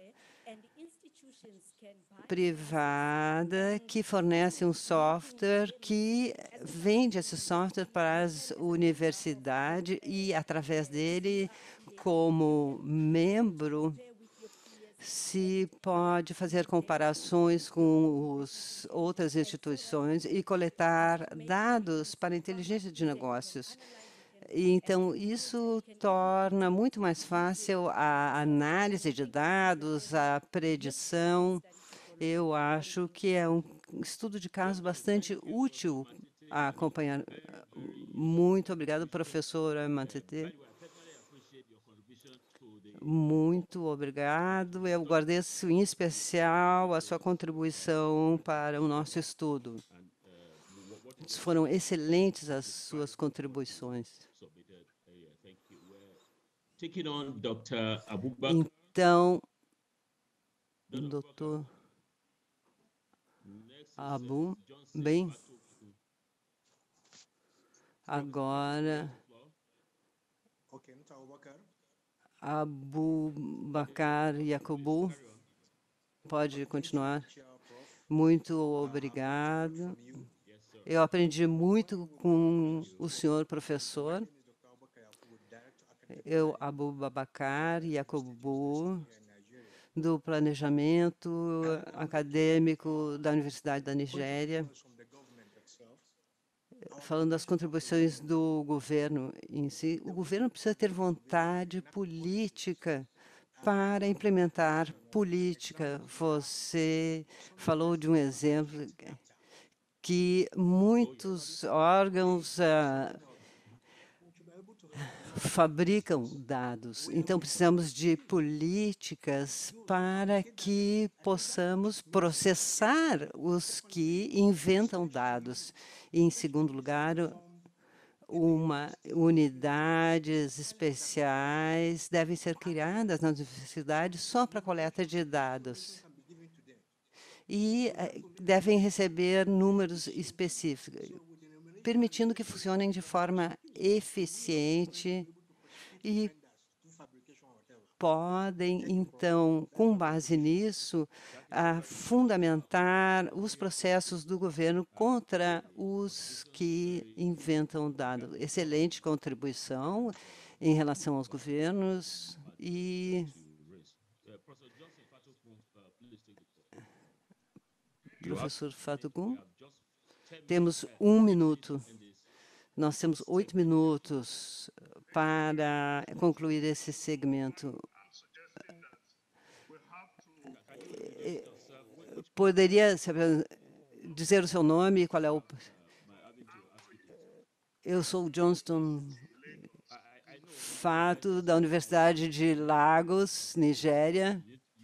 privada que fornece um software que vende esse software para as universidades e, através dele, como membro, se pode fazer comparações com outras instituições e coletar dados para inteligência de negócios. Então, isso torna muito mais fácil a análise de dados, a predição. Eu acho que é um estudo de caso bastante útil a acompanhar. Muito obrigado, professora Matete. Muito obrigado. Eu agradeço em especial a sua contribuição para o nosso estudo. Foram excelentes as suas contribuições. Então, doutor Abu, bem, agora Abubakar Yakubu, pode continuar. Muito obrigado. Eu aprendi muito com o senhor professor. Eu, Abubakar Yakubu, do planejamento acadêmico da Universidade da Nigéria, falando das contribuições do governo em si. O governo precisa ter vontade política para implementar política. Você falou de um exemplo que muitos órgãos fabricam dados. Então, precisamos de políticas para que possamos processar os que inventam dados. E, em segundo lugar, unidades especiais devem ser criadas nas universidades só para coleta de dados. E devem receber números específicos, permitindo que funcionem de forma eficiente e podem, então, com base nisso, fundamentar os processos do governo contra os que inventam dados. Excelente contribuição em relação aos governos e... Professor Fatogum, temos 1 minuto. Nós temos 8 minutos para concluir esse segmento. Poderia dizer o seu nome? Qual é o... Eu sou Johnston Fato, da Universidade de Lagos, Nigéria.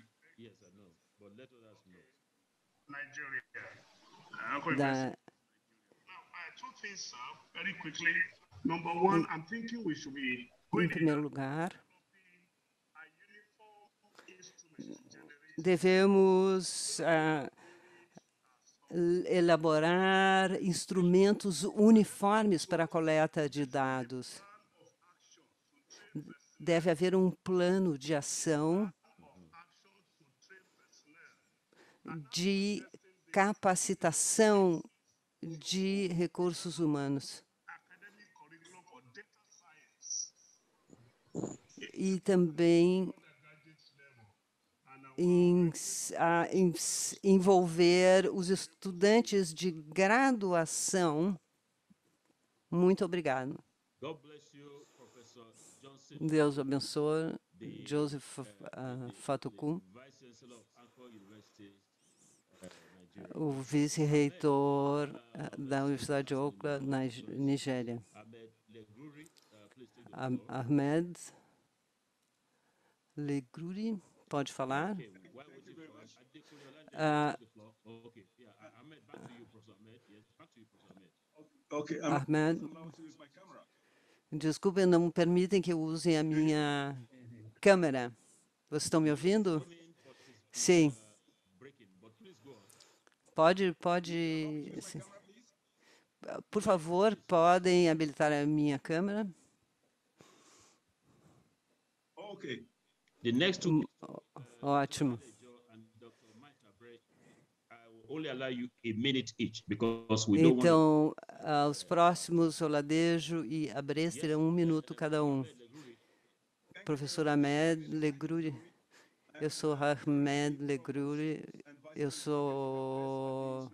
Em primeiro lugar, devemos elaborar instrumentos uniformes para a coleta de dados. Deve haver um plano de ação de capacitação de recursos humanos. E também envolver os estudantes de graduação. Muito obrigado. Deus abençoe. Joseph Fatogum, o vice-reitor da Universidade de Auckland, na Nigéria. Ahmed Legruri, pode falar? Ahmed, desculpe, não permitem que eu use a minha câmera. Vocês estão me ouvindo? Sim. Pode. Sim. Por favor, podem habilitar a minha câmera? Ótimo. Então, os próximos, Oladejo e Abres, terão 1 minuto cada um. Professor Ahmed Legruri, eu sou Ahmed Legruri, eu sou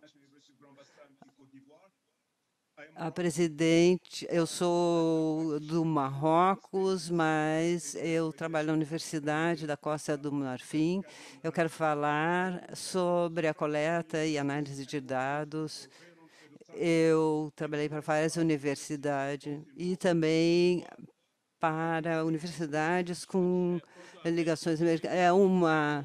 a presidente, eu sou do Marrocos, mas eu trabalho na Universidade da Costa do Marfim. Eu quero falar sobre a coleta e análise de dados. Eu trabalhei para várias universidades e também para universidades com ligações americanas. É uma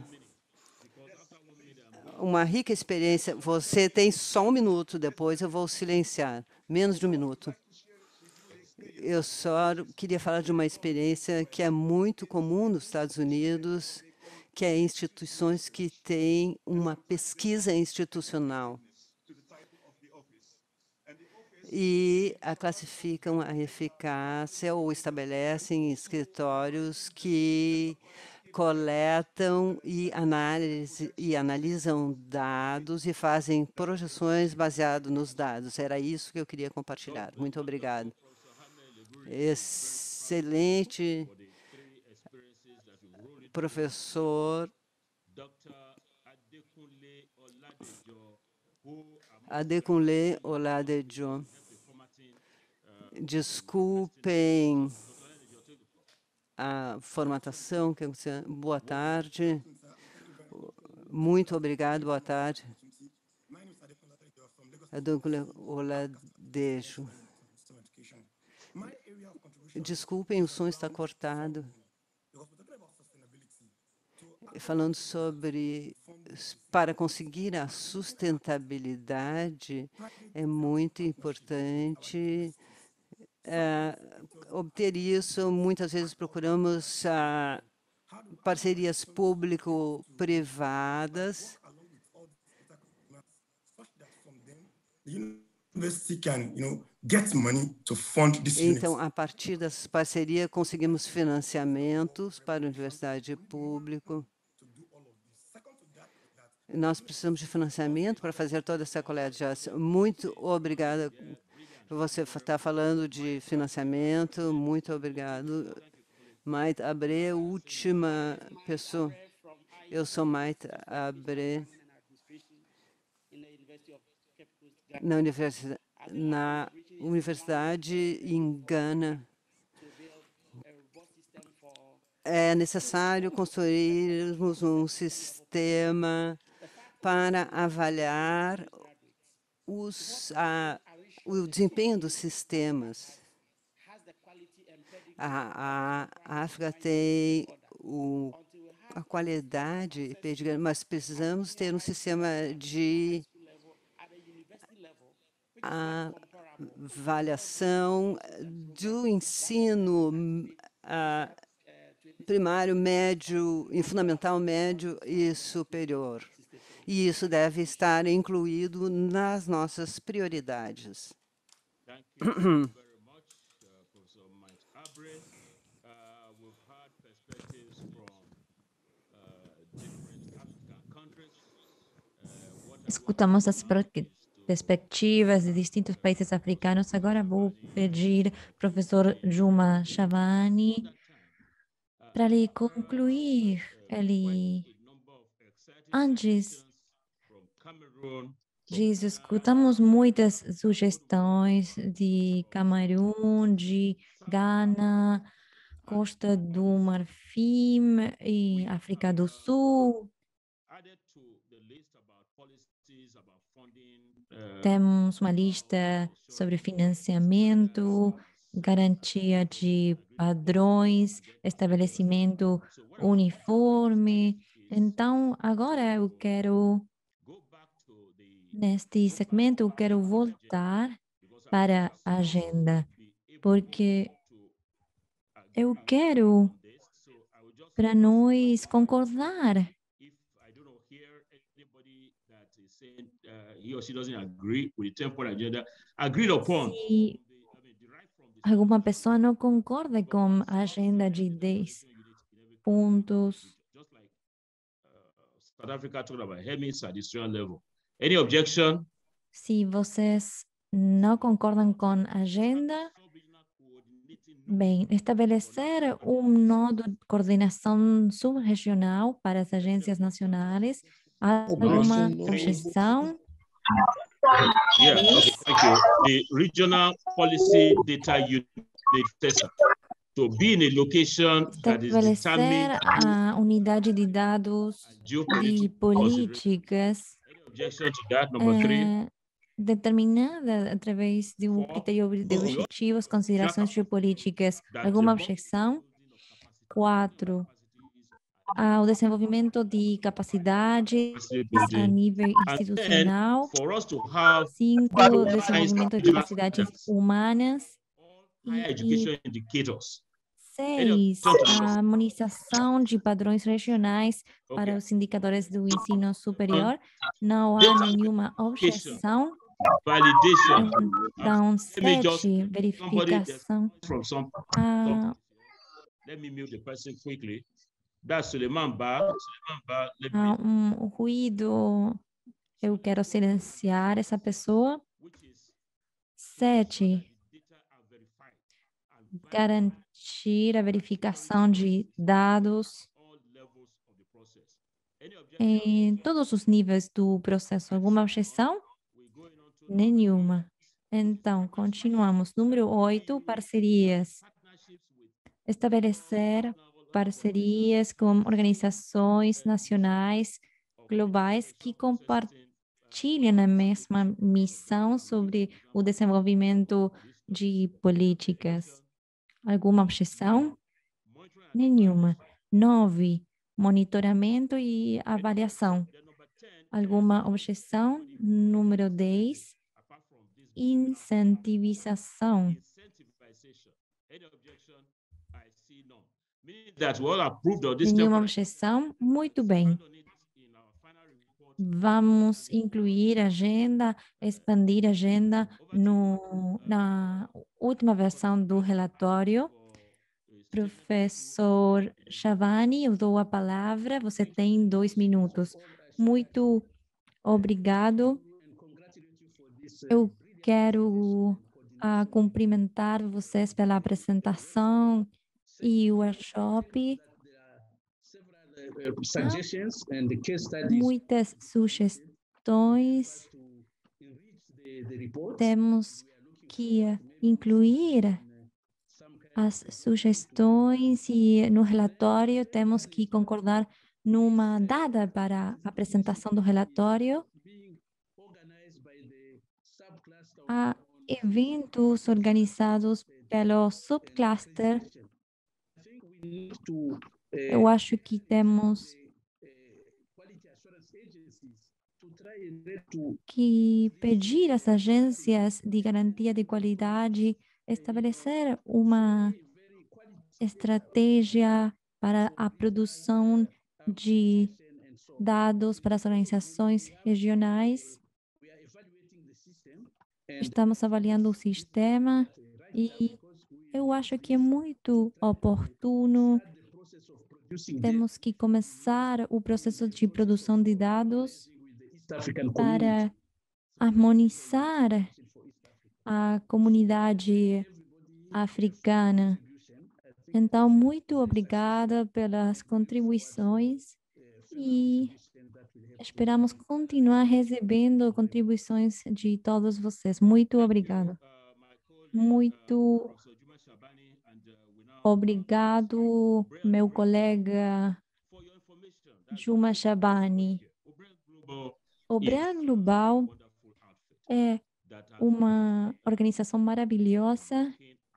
rica experiência. Você tem só 1 minuto, depois eu vou silenciar. Menos de 1 minuto. Eu só queria falar de uma experiência que é muito comum nos Estados Unidos, que é instituições que têm uma pesquisa institucional e classificam a eficácia ou estabelecem escritórios que coletam e analisam dados e fazem projeções baseadas nos dados. Era isso que eu queria compartilhar. Muito obrigado. Excelente, professor Adekunle Oladejo. Desculpem a formatação. Boa tarde. Muito obrigado. Boa tarde. Adekunle Oladejo. Desculpem, o som está cortado. Falando sobre, para conseguir a sustentabilidade, é muito importante obter isso, muitas vezes procuramos parcerias público-privadas. Então, a partir dessas parcerias, conseguimos financiamentos para a universidade pública. Nós precisamos de financiamento para fazer toda essa coleta. Muito obrigada. Você está falando de financiamento. Muito obrigado. Maite Abré, última pessoa. Eu sou Maite Abré, na universidade em Gana. É necessário construirmos um sistema para avaliar o desempenho dos sistemas. A África tem a qualidade, mas precisamos ter um sistema de avaliação do ensino primário, médio, fundamental, médio e superior. E isso deve estar incluído nas nossas prioridades. Escutamos as perspectivas de distintos países africanos. Agora vou pedir ao professor Juma Shabani para ele concluir. Antes disso, escutamos muitas sugestões de Camarão, de Gana, Costa do Marfim e África do Sul. Temos uma lista sobre financiamento, garantia de padrões, estabelecimento uniforme. Então, agora neste segmento, eu quero voltar para a agenda, porque eu quero para nós concordar. Se alguma pessoa não concorda com a agenda de 10 pontos, South Africa talking about HEMIS at district level. Any objection? Se vocês não concordam com a agenda, bem, estabelecer um nodo de coordenação subregional para as agências nacionais. Há alguma objeção? Yeah, okay, thank you. The Regional Policy Data Unit TESA, to be in a location that is determined. Estabelecer a unidade de dados de políticas Objection to that, number 3. Determinada através de um critério de objetivos, considerações geopolíticas. Alguma objeção? 4. Ao desenvolvimento de capacidades a nível institucional. 5. Desenvolvimento de capacidades humanas. Education indicators. 6. A harmonização de padrões regionais para os indicadores do ensino superior. Não há nenhuma objeção. Validation. Então, 7. Verificação. Let me mute the person quickly. That's Suleiman Ba. Há um ruído. Eu quero silenciar essa pessoa. 7. Garantir a verificação de dados em todos os níveis do processo. Alguma objeção? Nenhuma. Então, continuamos. Número 8, parcerias. Estabelecer parcerias com organizações nacionais, globais, que compartilham a mesma missão sobre o desenvolvimento de políticas. Alguma objeção? Nenhuma. 9, monitoramento e avaliação. Alguma objeção? Número 10, incentivização. Any objection? I see none. Meaning that we all approved of this Nenhuma temporary. objeção? Muito bem. Vamos incluir a agenda, expandir a agenda na última versão do relatório. Professor Shabani, eu dou a palavra, você tem 2 minutos. Muito obrigado. Eu quero cumprimentar vocês pela apresentação e o workshop. Muitas sugestões. Temos que incluir as sugestões e no relatório temos que concordar numa data para a apresentação do relatório. Há eventos organizados pelo subcluster. Eu acho que temos que pedir às agências de garantia de qualidade estabelecer uma estratégia para a produção de dados para as organizações regionais. Estamos avaliando o sistema e eu acho que é muito oportuno. Temos que começar o processo de produção de dados para harmonizar a comunidade africana. Então, muito obrigada pelas contribuições e esperamos continuar recebendo contribuições de todos vocês. Muito obrigada. Muito obrigado, meu colega Juma Shabani. O Brian Global é uma organização maravilhosa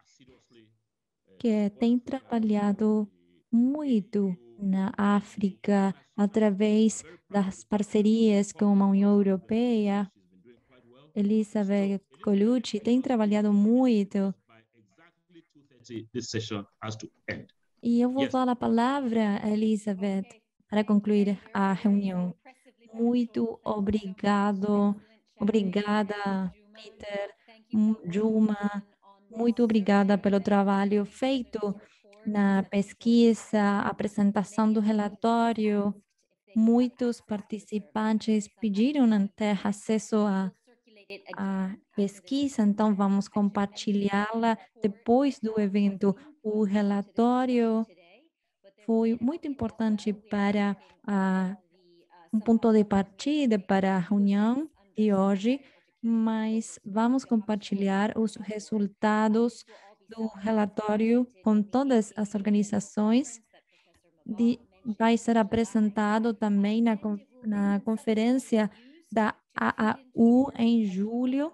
que tem trabalhado muito na África através das parcerias com a União Europeia. Elizabeth Colucci tem trabalhado muito. E eu vou dar a palavra a Elizabeth para concluir a reunião. Muito obrigado. Obrigada, Peter, Juma. Muito obrigada pelo trabalho feito na pesquisa, apresentação do relatório. Muitos participantes pediram ter acesso à pesquisa, então vamos compartilhá-la depois do evento. O relatório foi muito importante para um ponto de partida para a reunião de hoje, mas vamos compartilhar os resultados do relatório com todas as organizações. Vai ser apresentado também na conferência da AAU em julho.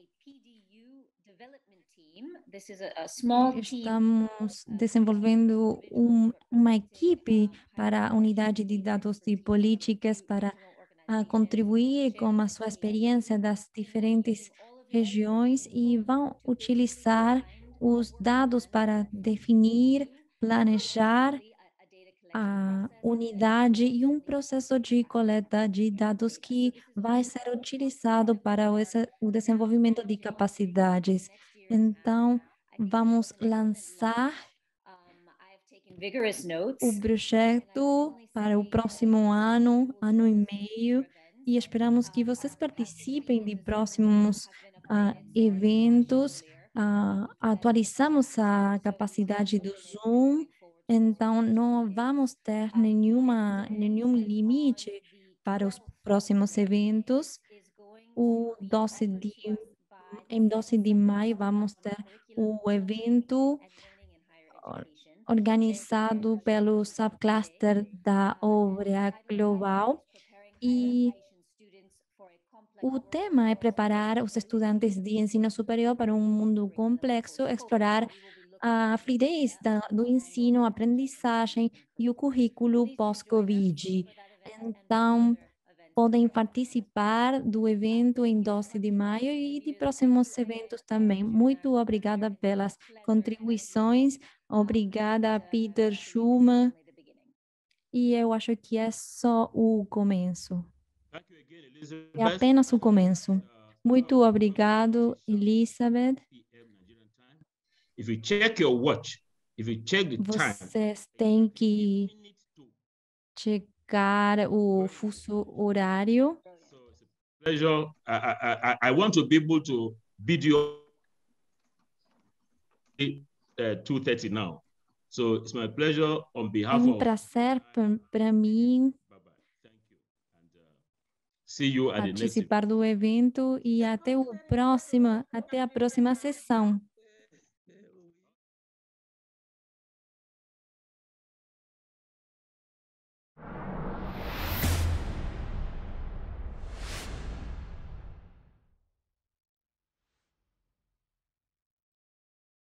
Estamos desenvolvendo uma equipe para a unidade de dados de políticas para contribuir com a sua experiência das diferentes regiões e vão utilizar os dados para definir, planejar a unidade e um processo de coleta de dados que vai ser utilizado para o desenvolvimento de capacidades. Então, vamos lançar o projeto para o próximo ano, ano e meio, e esperamos que vocês participem de próximos eventos. Atualizamos a capacidade do Zoom, então não vamos ter nenhum limite para os próximos eventos. Em 12 de maio vamos ter o evento organizado pelo subcluster da Obra Global e o tema é preparar os estudantes de ensino superior para um mundo complexo, explorar a fluidez do ensino, aprendizagem e o currículo pós-Covid. Então, podem participar do evento em 12 de maio e de próximos eventos também. Muito obrigada pelas contribuições. Obrigada, Peter Schumann. E eu acho que é só o começo. É apenas o começo. Muito obrigado, Elizabeth. If you check your watch, if you check the time, Vocês têm que checar o fuso horário. pleasure. I want to be able to bid you 2:30 now. So it's my pleasure on É behalf of. prazer para mim See you at the next. participar do evento e até a próxima sessão.